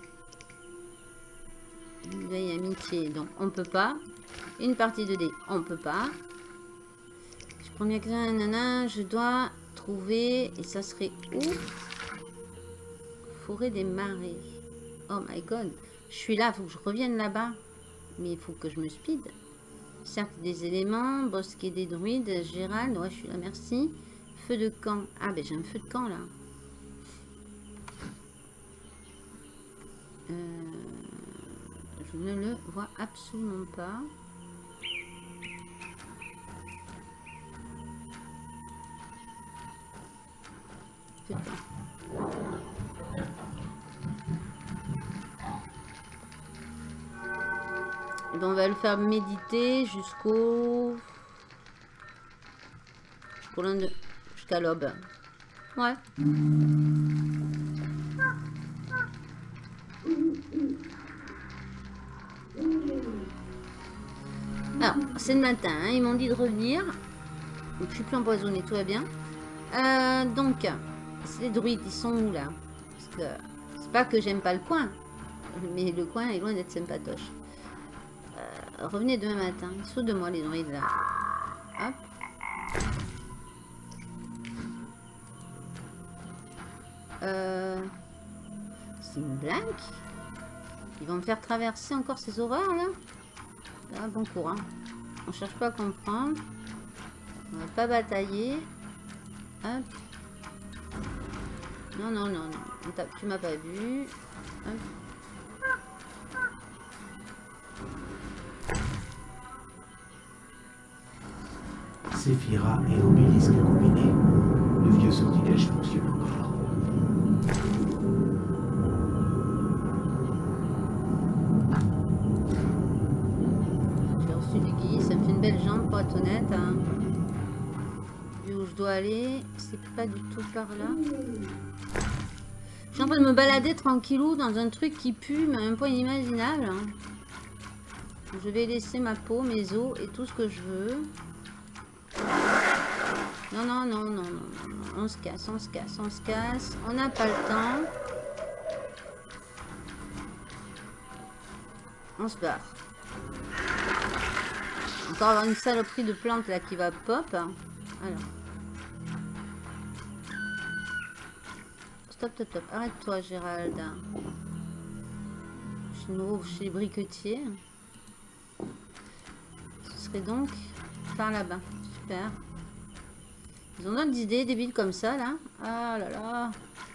Une veille amitié, donc on peut pas. Une partie de dés, on peut pas. Je prends bien que nana, je dois trouver, et ça serait où? Forêt des marais. Oh my god. Je suis là, il faut que je revienne là-bas. Mais il faut que je me speed. Cercle des éléments, bosquet des druides, Gérald, ouais, je suis là, merci. Feu de camp. Ah, ben j'ai un feu de camp là. Euh, je ne le vois absolument pas. Feu de camp. Et ben on va le faire méditer jusqu'au... Jusqu'au lundi... Jusqu'à l'aube. Ouais. Alors, c'est le matin, hein, ils m'ont dit de revenir. Donc, je suis plus empoisonnée, tout va bien. Euh, donc, les druides, ils sont où là? Parce que c'est pas que j'aime pas le coin, mais le coin est loin d'être sympatoche. Euh, revenez demain matin. Ils sont de moi, les druides là. Hop. Euh, c'est une blague. Ils vont me faire traverser encore ces horreurs là. Ah, bon courant. On cherche pas à comprendre. On va pas batailler. Hop. Non, non, non, non. Tu m'as pas vu. Hop. Séphira et Obélisque combinés, le vieux sortilège fonctionne encore. J'ai reçu du guide, ça me fait une belle jambe pour être honnête. Hein. Vu où je dois aller, c'est pas du tout par là. Je suis en train de me balader tranquillou dans un truc qui pue, mais à un point inimaginable. Hein. Je vais laisser ma peau, mes os et tout ce que je veux. Non, non, non, non, non, non, on se casse, on se casse, on se casse. On n'a pas le temps. On se barre. Encore avoir une saloperie de plante là qui va pop. Alors. Stop, stop, stop. Arrête-toi, Gérald. Je suis nouveau chez les briquetiers. Ce serait donc par là-bas. Super. Ils ont d'autres idées débiles comme ça, là. Ah là là.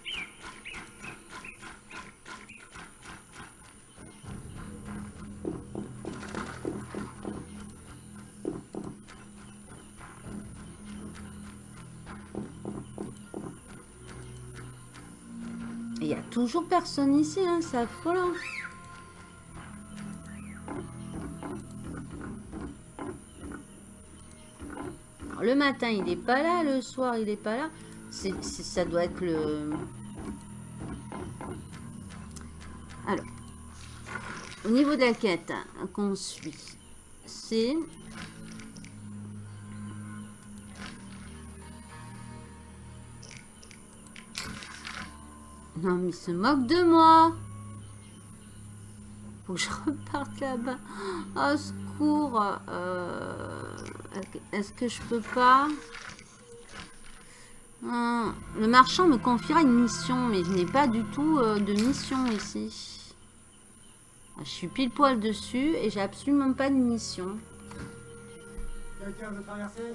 Il n'y a toujours personne ici, hein. C'est affolant. Le matin, il n'est pas là. Le soir, il n'est pas là. C'est, c'est, ça doit être le... Alors, au niveau de la quête hein, qu'on suit, c'est... Non, mais il se moque de moi. Faut que je reparte là-bas. Au secours. Euh, Est-ce que je peux pas hum, le marchand me confiera une mission, mais je n'ai pas du tout euh, de mission ici. Je suis pile poil dessus et j'ai absolument pas de mission. Quelqu'un veut traverser?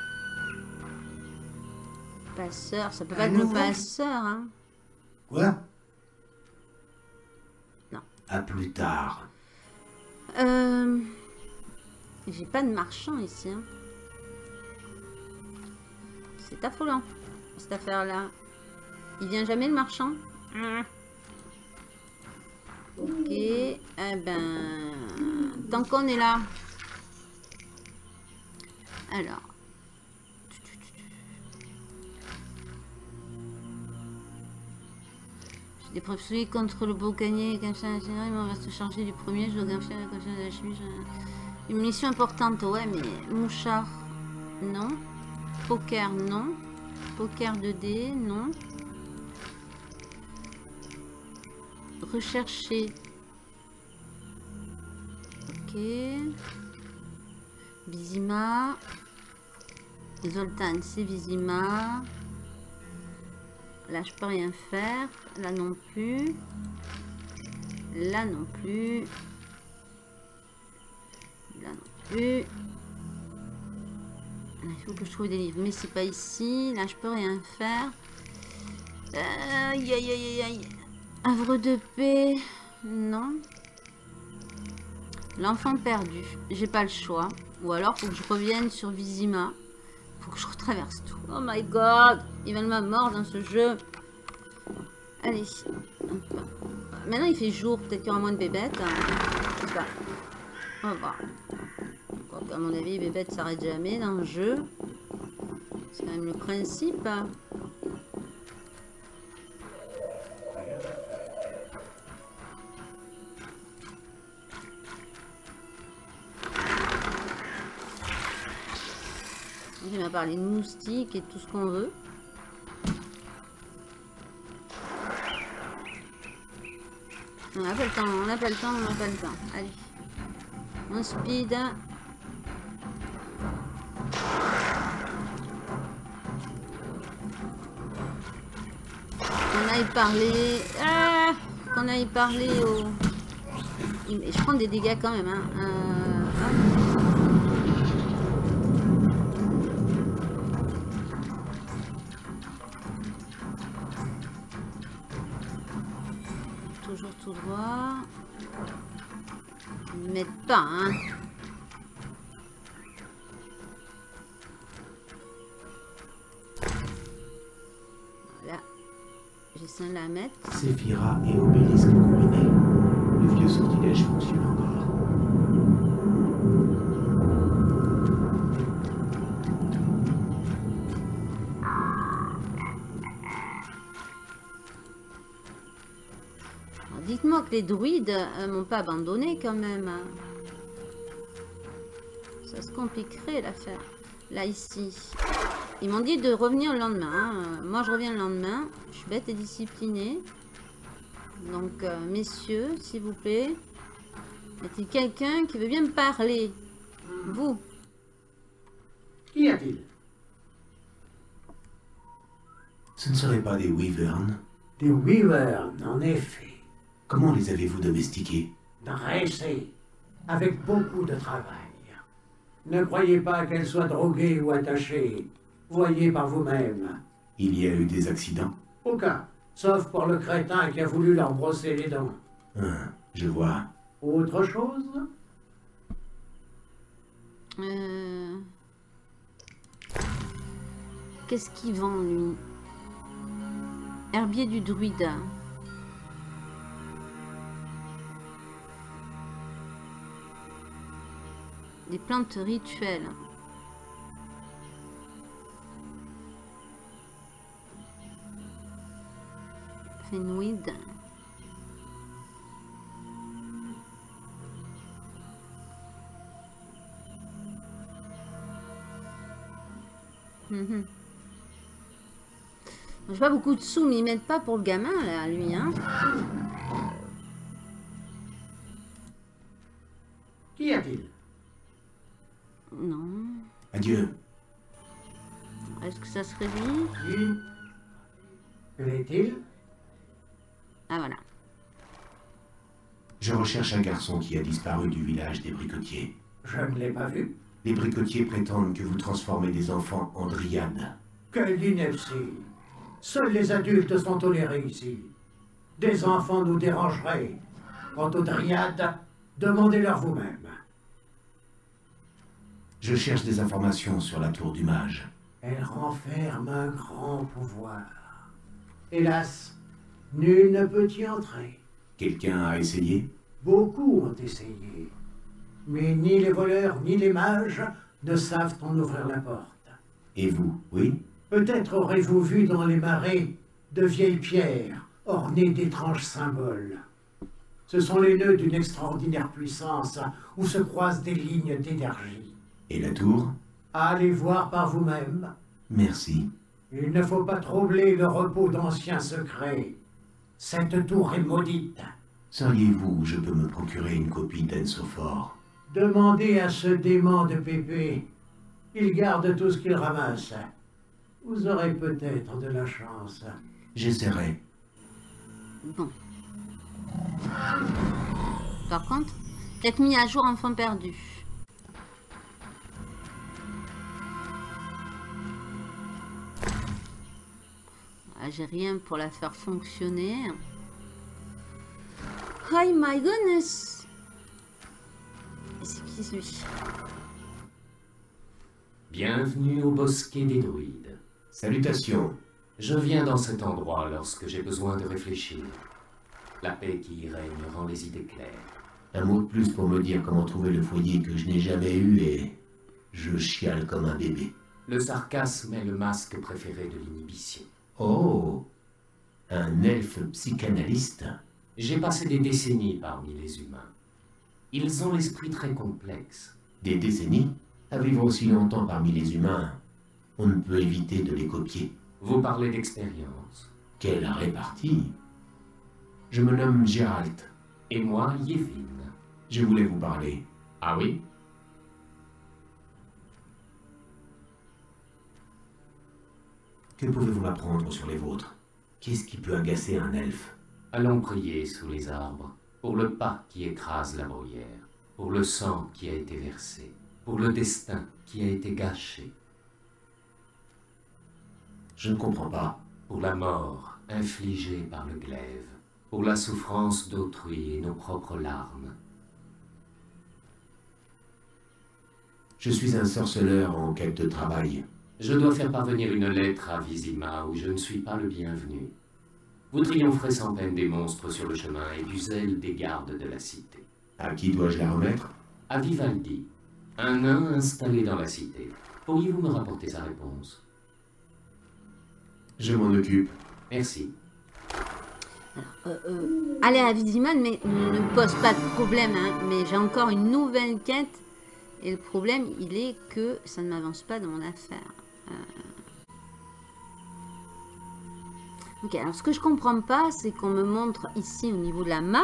Passeur, ça peut pas être le passeur, hein. Quoi? Non. À plus tard. Euh... J'ai pas de marchand ici. Hein. C'est affolant, cette affaire-là. Il vient jamais le marchand? Mmh. Ok. Eh ben... Tant qu'on est là. Alors. J'ai des preuves solides contre le boucanier et comme ça, on va se charger du premier. Je dois grimper comme ça, la cheville. Une mission importante, ouais, mais mouchard, non. Poker, non. Poker deux D, non. Rechercher. Ok. Vizima. Zoltan, c'est Vizima. Là, je peux rien faire. Là non plus. Là non plus. Là non plus. Il faut que je trouve des livres. Mais c'est pas ici. Là, je peux rien faire. Aïe, aïe, aïe, aïe. Havre de paix. Non. L'enfant perdu. J'ai pas le choix. Ou alors, faut que je revienne sur Vizima. Faut que je retraverse tout. Oh my god. Il va me mort dans ce jeu. Allez. Maintenant, il fait jour. Peut-être qu'il y aura moins de bébêtes. Je sais pas. On va voir. À mon avis, les bébêtes s'arrêtent jamais dans le jeu. C'est quand même le principe. Il m'a parlé de moustiques et tout ce qu'on veut. On n'a pas le temps, on n'a pas le temps, on n'a pas le temps. Allez. On speed. Qu'on aille parler. Ah, qu'on aille parler au. Je prends des dégâts quand même. Hein. Euh, Toujours tout droit. Ne m'aide pas, hein. Voilà. J'essaie de la mettre. Séphira et obélisque combinés. Le vieux sortilège fonctionne encore. Dites-moi que les druides euh, m'ont pas abandonné quand même. Ça se compliquerait l'affaire. Là, ici. Ils m'ont dit de revenir le lendemain. Hein. Moi, je reviens le lendemain. Je suis bête et disciplinée. Donc, euh, messieurs, s'il vous plaît. Y a-t-il quelqu'un qui veut bien me parler? Vous. Qu'y a-t-il? Ce ne seraient pas des wyverns? Des wyverns, en effet. Comment les avez-vous domestiqués? Dressés, avec beaucoup de travail. Ne croyez pas qu'elles soient droguées ou attachées. Voyez par vous-même. Il y a eu des accidents? Aucun, sauf pour le crétin qui a voulu leur brosser les dents. Ah, je vois. Autre chose? Euh... Qu'est-ce qu'il vend, lui? Herbier du druide. Des plantes rituelles. Fenweed. Mmh. J'ai pas beaucoup de sous, mais ils mettent pas pour le gamin, là, lui, hein. Qu'y a-t-il? Non. Adieu. Est-ce que ça serait lui? Oui. Que est-il? Ah, voilà. Je recherche un garçon qui a disparu du village des bricotiers. Je ne l'ai pas vu. Les bricotiers prétendent que vous transformez des enfants en dryades. Quelle ineptie! Seuls les adultes sont tolérés ici. Des enfants nous dérangeraient. Quant aux dryades, demandez-leur vous-même. Je cherche des informations sur la tour du mage. Elle renferme un grand pouvoir. Hélas, nul ne peut y entrer. Quelqu'un a essayé? Beaucoup ont essayé. Mais ni les voleurs ni les mages ne savent en ouvrir la porte. Et vous, oui? Peut-être aurez-vous vu dans les marais de vieilles pierres ornées d'étranges symboles. Ce sont les nœuds d'une extraordinaire puissance où se croisent des lignes d'énergie. Et la tour? Allez voir par vous-même. Merci. Il ne faut pas troubler le repos d'anciens secrets. Cette tour est maudite. Sauriez-vous où je peux me procurer une copie d'Ensophore? Demandez à ce démon de Pépé. Il garde tout ce qu'il ramasse. Vous aurez peut-être de la chance. J'essaierai. Bon. Par contre, peut-être mis à jour enfant perdu. Ah, j'ai rien pour la faire fonctionner. Oh my goodness! C'est qui lui? Bienvenue au bosquet des druides. Salutations. Je viens dans cet endroit lorsque j'ai besoin de réfléchir. La paix qui y règne rend les idées claires. Un mot de plus pour me dire comment trouver le foyer que je n'ai jamais eu et je chiale comme un bébé. Le sarcasme est le masque préféré de l'inhibition. Oh, un elfe psychanalyste. J'ai passé des décennies parmi les humains. Ils ont l'esprit très complexe. Des décennies? À vivre aussi longtemps parmi les humains, on ne peut éviter de les copier. Vous parlez d'expérience. Quelle répartie! Je me nomme Gérald. Et moi, Yevin. Je voulais vous parler. Ah oui? Que pouvez-vous m'apprendre sur les vôtres? Qu'est-ce qui peut agacer un elfe? Allons prier sous les arbres, pour le pas qui écrase la bruyère, pour le sang qui a été versé, pour le destin qui a été gâché. Je ne comprends pas. Pour la mort infligée par le glaive, pour la souffrance d'autrui et nos propres larmes. Je suis un sorceleur en quête de travail. Je dois faire parvenir une lettre à Vizima où je ne suis pas le bienvenu. Vous triompherez sans peine des monstres sur le chemin et du zèle des gardes de la cité. À qui dois-je la remettre? À Vivaldi, un nain installé dans la cité. Pourriez-vous me rapporter sa réponse? Je m'en occupe. Merci. Euh, euh, aller à Viziman, mais ne me pose pas de problème, hein, mais j'ai encore une nouvelle quête. Et le problème, il est que ça ne m'avance pas dans mon affaire. Euh... Ok, alors ce que je comprends pas, c'est qu'on me montre ici au niveau de la map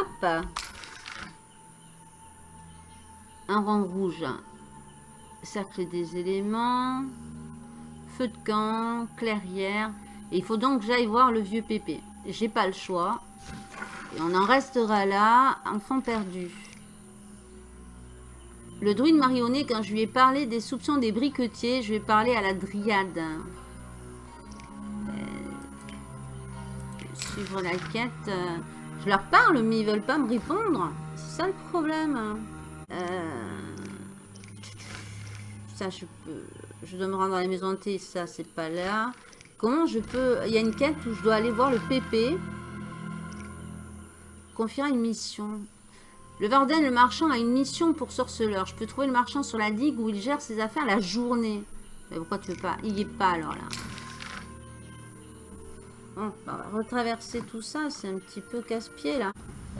un rang rouge, cercle des éléments, feu de camp, clairière. Et il faut donc que j'aille voir le vieux pépé. J'ai pas le choix. Et on en restera là, enfant perdu. Le druide marionné, quand je lui ai parlé des soupçons des briquetiers, je lui ai parlé à la dryade. Euh, suivre la quête. Euh, je leur parle, mais ils veulent pas me répondre. C'est ça le problème. Euh, ça, je peux... Je dois me rendre à la maison hantée, ça, c'est pas là. Comment je peux... Il y a une quête où je dois aller voir le pépé. Confier une mission. Le Varden, le marchand, a une mission pour sorceleur. Je peux trouver le marchand sur la digue où il gère ses affaires la journée. Mais pourquoi tu veux pas? Il y est pas alors là. Bon, on va retraverser tout ça. C'est un petit peu casse-pied là.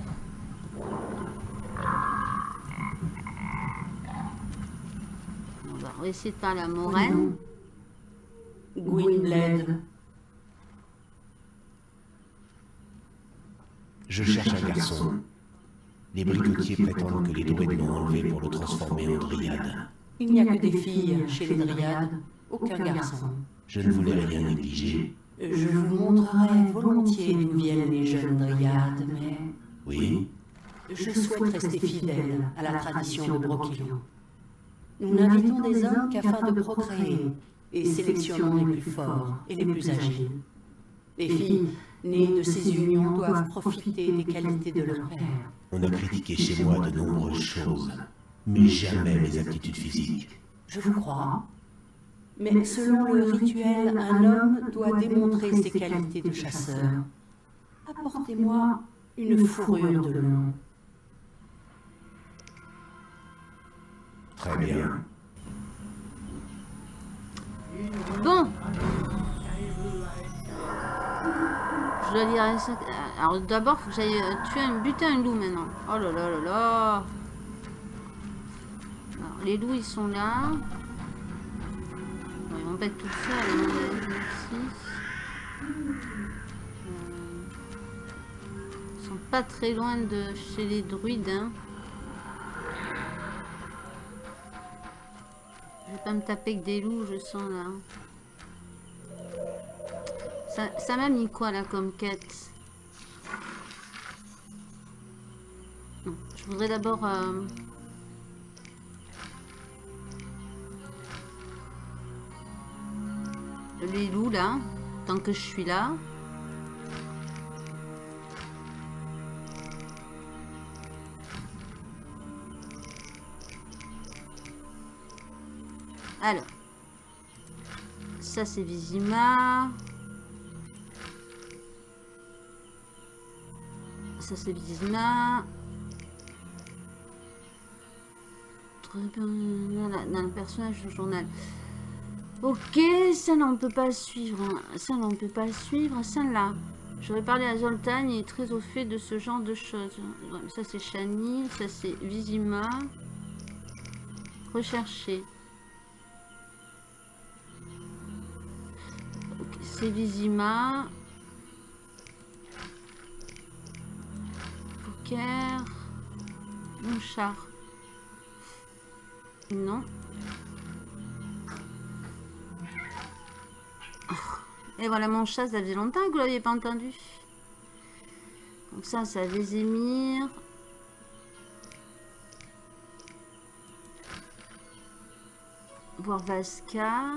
On va essayer de parler à Moraine. Gwynblade. Je cherche un garçon. Les briquetiers prétendent que les druides l'ont enlevé pour le transformer en dryade. Il n'y a que des filles chez les dryades, aucun garçon. Je ne voulais rien négliger. Je vous montrerai volontiers d'où viennent les jeunes dryades, mais... Oui? Je souhaite rester fidèle à la tradition de Brokilon. Nous n'invitons des hommes qu'afin de procréer, et sélectionnons les plus forts et les plus agiles. Les filles nées de ces unions doivent profiter des qualités de leur père. On a critiqué chez moi de nombreuses choses, mais jamais mes aptitudes physiques. Je vous crois. Mais selon le rituel, un homme doit démontrer ses qualités de chasseur. Apportez-moi une fourrure de lion. Très bien. Bon. Je dois lire ça. Alors d'abord, il faut que j'aille tuer un, buter un loup maintenant. Oh là là là là. Alors, les loups, ils sont là. Bon, ils vont pas être tout seuls. Hein, ici. Euh, ils sont pas très loin de chez les druides. Hein. Je vais pas me taper avec des loups, je sens là. Ça ça m'a mis quoi là comme quête? Non, je voudrais d'abord... Euh... les loups là, tant que je suis là. Alors, ça c'est Vizima. Ça c'est Vizima. Dans le personnage du journal. Ok, ça là on peut pas suivre. Ça là on peut pas suivre. Ça là. J'aurais parlé à Zoltan, il est très au fait de ce genre de choses. Ça c'est Shani, ça c'est Vizima. Rechercher. Okay, c'est Vizima. Poker. Mon char. Non. Et voilà mon chat, ça faisait longtemps que vous l'aviez pas entendu. Donc ça, c'est Vézémir. Voir Vasca.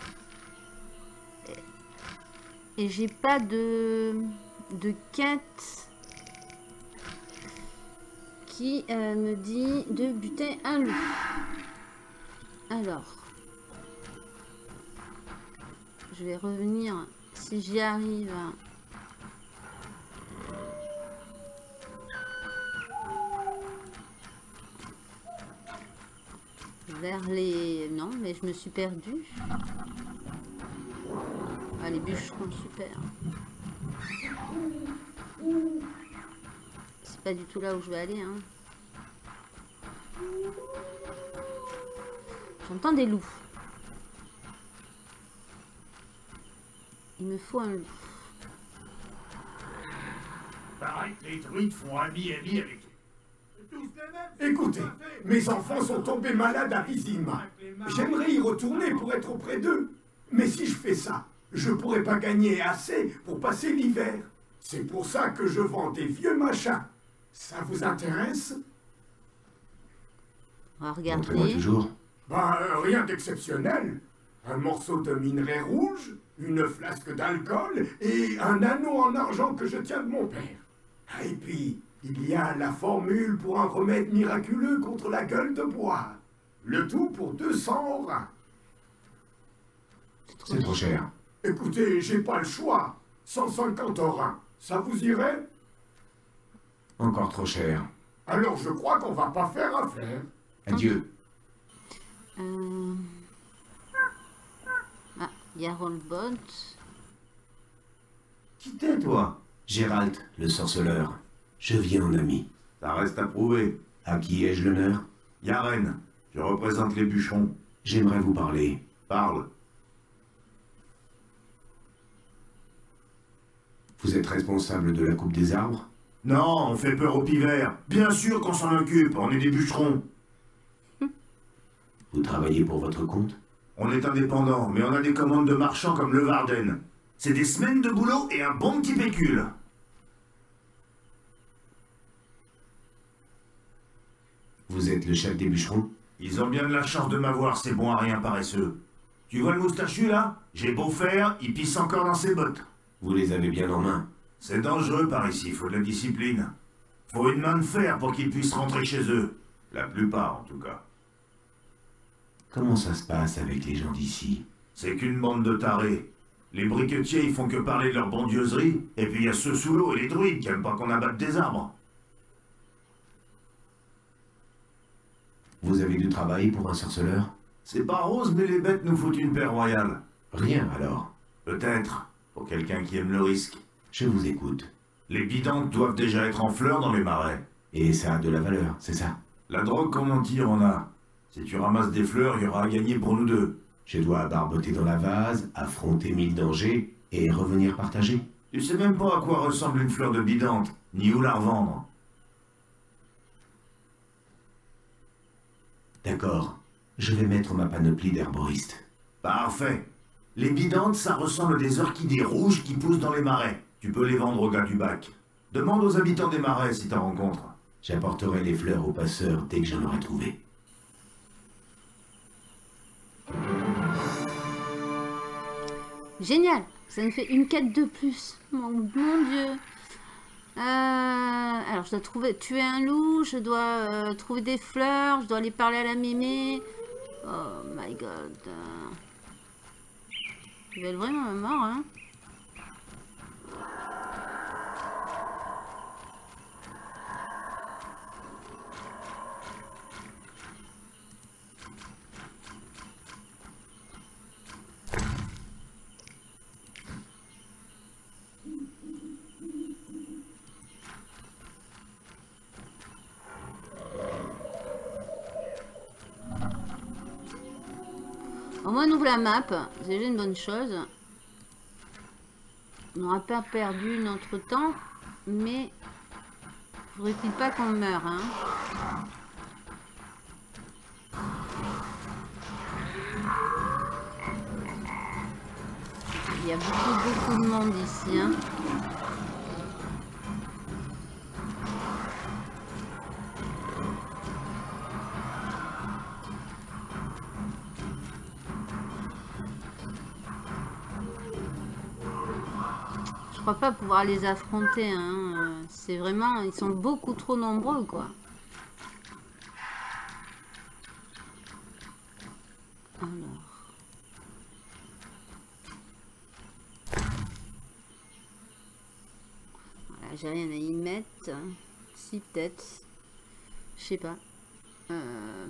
Et, et j'ai pas de, de quête qui euh, me dit de buter un loup. Alors. Je vais revenir, si j'y arrive, vers les... Non, mais je me suis perdue. Ah, les bûcherons, super. C'est pas du tout là où je vais aller, hein. J'entends des loups. Il me faut un loup. Pareil que les druides font ami-ami avec... Écoutez, mes enfants sont tombés malades à Vizima. J'aimerais y retourner pour être auprès d'eux. Mais si je fais ça, je pourrais pas gagner assez pour passer l'hiver. C'est pour ça que je vends des vieux machins. Ça vous intéresse? On va regarder. Montrez-moi toujours. Ben, euh, rien d'exceptionnel. Un morceau de minerai rouge, une flasque d'alcool et un anneau en argent que je tiens de mon père. Ah, et puis, il y a la formule pour un remède miraculeux contre la gueule de bois. Le tout pour deux cents orins. C'est trop cher. Écoutez, j'ai pas le choix. cent cinquante orins, ça vous irait? Encore trop cher. Alors je crois qu'on va pas faire affaire. Adieu. Euh... Ah, il y a Rollbot. Qui t'es, toi? Gérald, le sorceleur. Je viens en ami. Ça reste à prouver. À qui ai-je l'honneur? Yaren, je représente les bûcherons. J'aimerais vous parler. Parle. Vous êtes responsable de la coupe des arbres? Non, on fait peur aux pivers. Bien sûr qu'on s'en occupe, on est des bûcherons. Vous travaillez pour votre compte? On est indépendant, mais on a des commandes de marchands comme le Varden. C'est des semaines de boulot et un bon petit pécule. Vous êtes le chef des bûcherons? Ils ont bien de la chance de m'avoir, ces bons à rien paresseux. Tu vois le moustachu là? J'ai beau faire, il pisse encore dans ses bottes. Vous les avez bien en main. C'est dangereux par ici, faut de la discipline. Faut une main de fer pour qu'ils puissent rentrer chez eux. La plupart en tout cas. Comment ça se passe avec les gens d'ici? C'est qu'une bande de tarés. Les briquetiers, ils font que parler de leur bondieuserie, et puis il y a ceux sous l'eau et les druides qui aiment pas qu'on abatte des arbres. Vous avez du travail pour un sorceleur? C'est pas rose, mais les bêtes nous foutent une paix royale. Rien alors? Peut-être, pour quelqu'un qui aime le risque. Je vous écoute. Les bidantes doivent déjà être en fleurs dans les marais. Et ça a de la valeur, c'est ça? La drogue qu'on en tire, on a. Si tu ramasses des fleurs, il y aura à gagner pour nous deux. Je dois barboter dans la vase, affronter mille dangers, et revenir partager. Tu sais même pas à quoi ressemble une fleur de bidante, ni où la revendre. D'accord. Je vais mettre ma panoplie d'herboriste. Parfait. Les bidantes, ça ressemble à des orchidées rouges qui poussent dans les marais. Tu peux les vendre au gars du bac. Demande aux habitants des marais si t'en rencontres. J'apporterai les fleurs aux passeurs dès que j'en aurai trouvé. Génial, ça me fait une quête de plus. Mon, mon Dieu. Euh, alors, je dois trouver, tuer un loup, je dois euh, trouver des fleurs, je dois aller parler à la mémé. Oh my god. Je vais être vraiment mort, hein. Au moins on ouvre la map, c'est déjà une bonne chose. On n'aura pas perdu notre temps, mais faudrait-il pas qu'on meure, hein. Il y a beaucoup beaucoup de monde ici, hein. Je crois pas pouvoir les affronter, hein. C'est vraiment, ils sont beaucoup trop nombreux, quoi. Alors. Voilà, j'ai rien à y mettre. Si, peut-être. Je sais pas. Euh...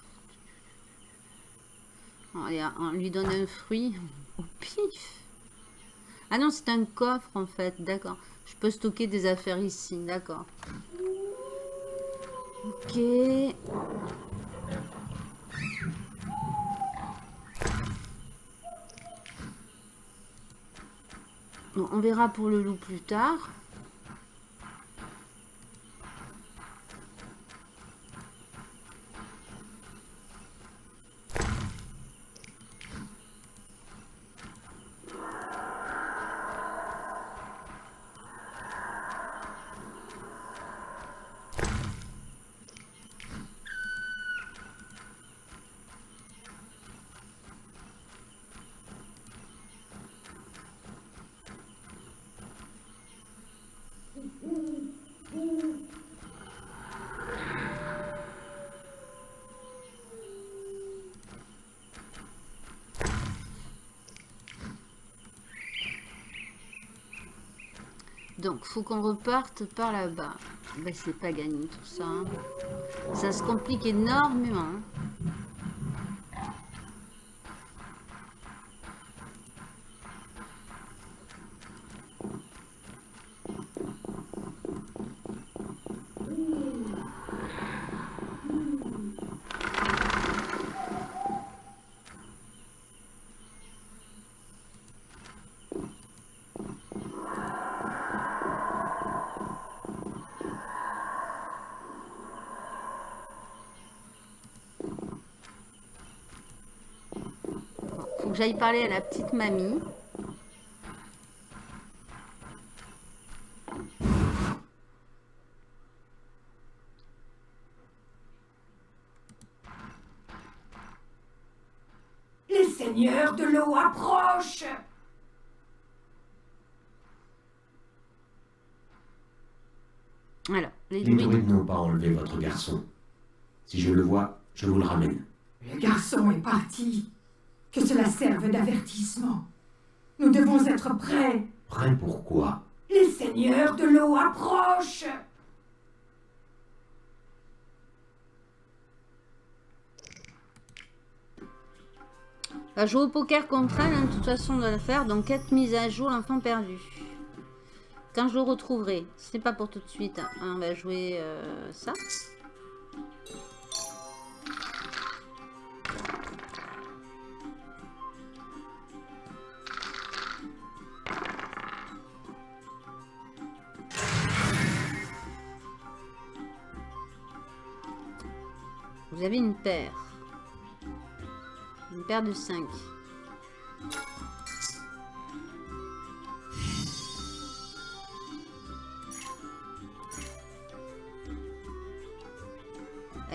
Allez, on lui donne un fruit au pif. Ah non, c'est un coffre en fait, d'accord. Je peux stocker des affaires ici, d'accord. Ok. Bon, on verra pour le loup plus tard. Donc, faut qu'on reparte par là-bas. Ben, c'est pas gagné tout ça. Hein. Ça se complique énormément. Hein. que j'aille parler à la petite mamie. Les seigneurs de l'eau approchent. Alors, les Les druides. druides n'ont pas enlevé votre garçon. Si je le vois, je vous le ramène. Le garçon est parti. Que cela serve d'avertissement. Nous devons être prêts. Prêt pour quoi? Les seigneurs de l'eau approchent. On va jouer au poker contre elle, hein, de toute façon on doit le faire. Donc quête mise à jour, l'enfant perdu. Quand je le retrouverai, c'est pas pour tout de suite. Hein. On va jouer euh, ça. Vous avez une paire. Une paire de cinq.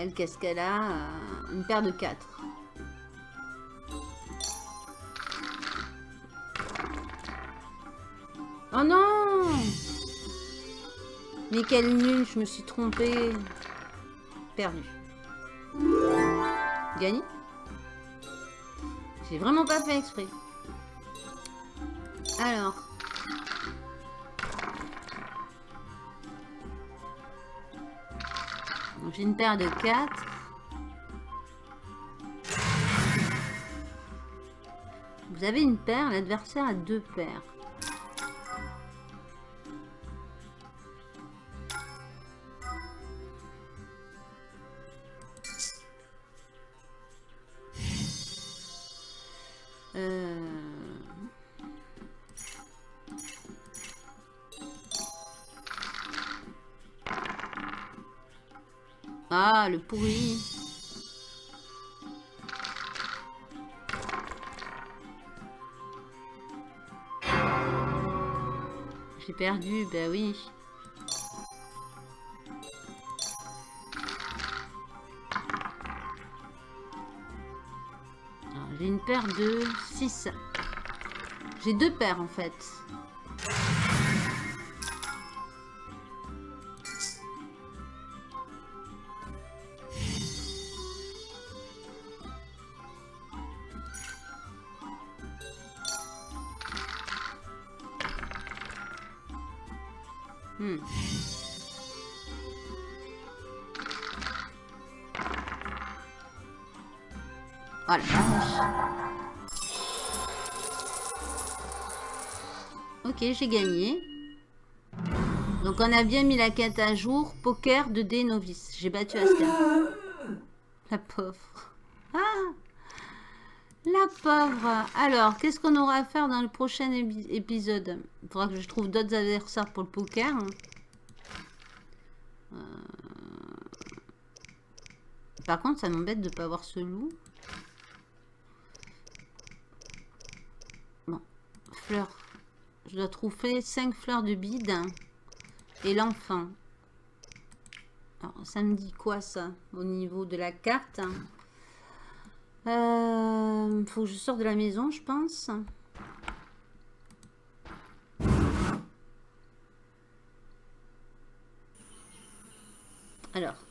Elle, qu'est-ce qu'elle a? euh, Une paire de quatre. Oh non! Mais quelle nulle, je me suis trompée. Perdu. Gagné? J'ai vraiment pas fait exprès. Alors. J'ai une paire de quatre. Vous avez une paire, l'adversaire a deux paires. Euh... Ah, le pourri. J'ai perdu, bah oui. J'ai une paire de six. J'ai deux paires en fait. Hmm. Voilà. Ok, j'ai gagné. Donc on a bien mis la quête à jour. Poker de dés novice. J'ai battu Aska. La pauvre. Ah, la pauvre. Alors, qu'est-ce qu'on aura à faire dans le prochain épisode? Il faudra que je trouve d'autres adversaires pour le poker. Euh... Par contre, ça m'embête de ne pas avoir ce loup. Bon, fleurs. Je dois trouver cinq fleurs de bide et l'enfant. Alors, ça me dit quoi ça au niveau de la carte? Euh, faut que je sorte de la maison, je pense. Alors.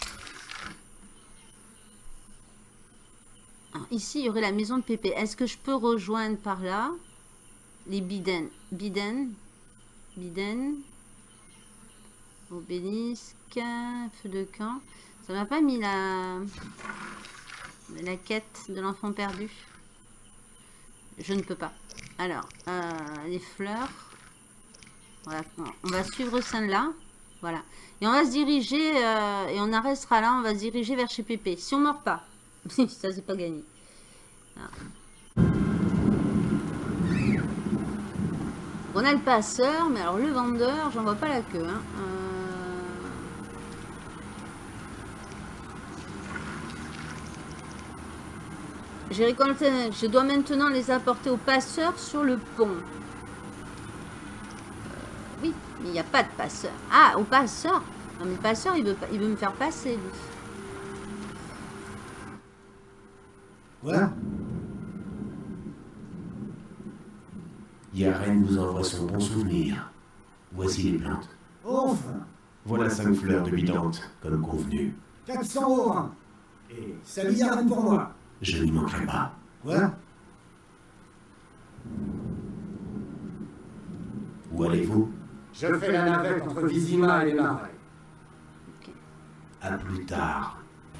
Alors, ici, il y aurait la maison de Pépé. Est-ce que je peux rejoindre par là les biden? Biden. Biden. Obélisque. Feu de camp. Ça m'a pas mis la... la quête de l'enfant perdu. Je ne peux pas. Alors, euh, les fleurs. Voilà. On va suivre celle-là. Voilà. Et on va se diriger, euh, et on en restera là, on va se diriger vers chez Pépé. Si on meurt pas. Ça, c'est pas gagné. Alors. On a le passeur, mais alors le vendeur, j'en vois pas la queue. Hein. Euh... J'ai récolté, je dois maintenant les apporter au passeur sur le pont. Euh, oui, mais il n'y a pas de passeur. Ah, au passeur. Non, mais le passeur, il veut, pas, il veut me faire passer, lui. Voilà. Yaren vous envoie son bon souvenir. Voici les plantes. Enfin. Voilà cinq fleurs de bidante, comme convenu. quatre cents au rein. Et salut Yaren pour moi. Je n'y manquerai pas. Voilà. Où allez-vous? Je fais la navette entre Vizima et les marais. Okay. À plus tard.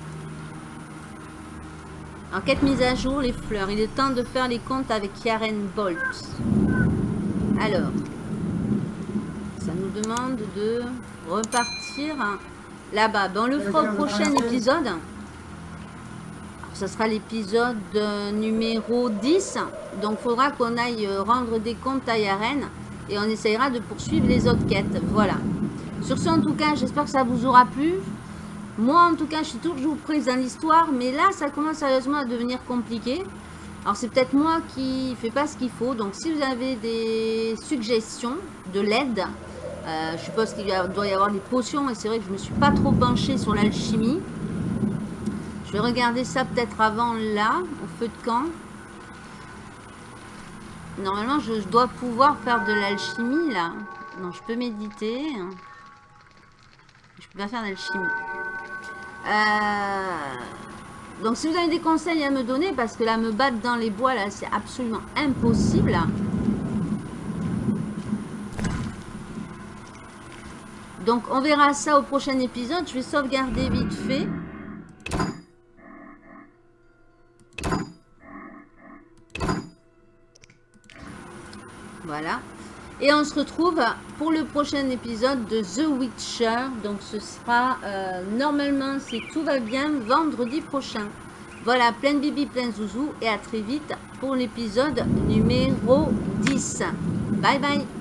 Enquête mise à jour, les fleurs. Il est temps de faire les comptes avec Yaren Bolt. Alors, ça nous demande de repartir là-bas. Ben, on le fera au prochain épisode. Alors, ça sera l'épisode numéro dix. Donc, il faudra qu'on aille rendre des comptes à Yaren. Et on essayera de poursuivre les autres quêtes. Voilà. Sur ce, en tout cas, j'espère que ça vous aura plu. Moi, en tout cas, je suis toujours prise dans l'histoire. Mais là, ça commence sérieusement à devenir compliqué. Alors, c'est peut-être moi qui ne fais pas ce qu'il faut. Donc, si vous avez des suggestions de l'aide, euh, je suppose qu'il doit y avoir des potions. Et c'est vrai que je ne me suis pas trop penchée sur l'alchimie. Je vais regarder ça peut-être avant là, au feu de camp. Normalement, je, je dois pouvoir faire de l'alchimie là. Non, je peux méditer. Je peux pas faire d'alchimie. Euh... Donc, si vous avez des conseils à me donner, parce que là, me battre dans les bois, là, c'est absolument impossible. Donc, on verra ça au prochain épisode. Je vais sauvegarder vite fait. Voilà. Et on se retrouve pour le prochain épisode de The Witcher. Donc ce sera euh, normalement, si tout va bien, vendredi prochain. Voilà, plein de bibi, plein de zouzou. Et à très vite pour l'épisode numéro dix. Bye bye.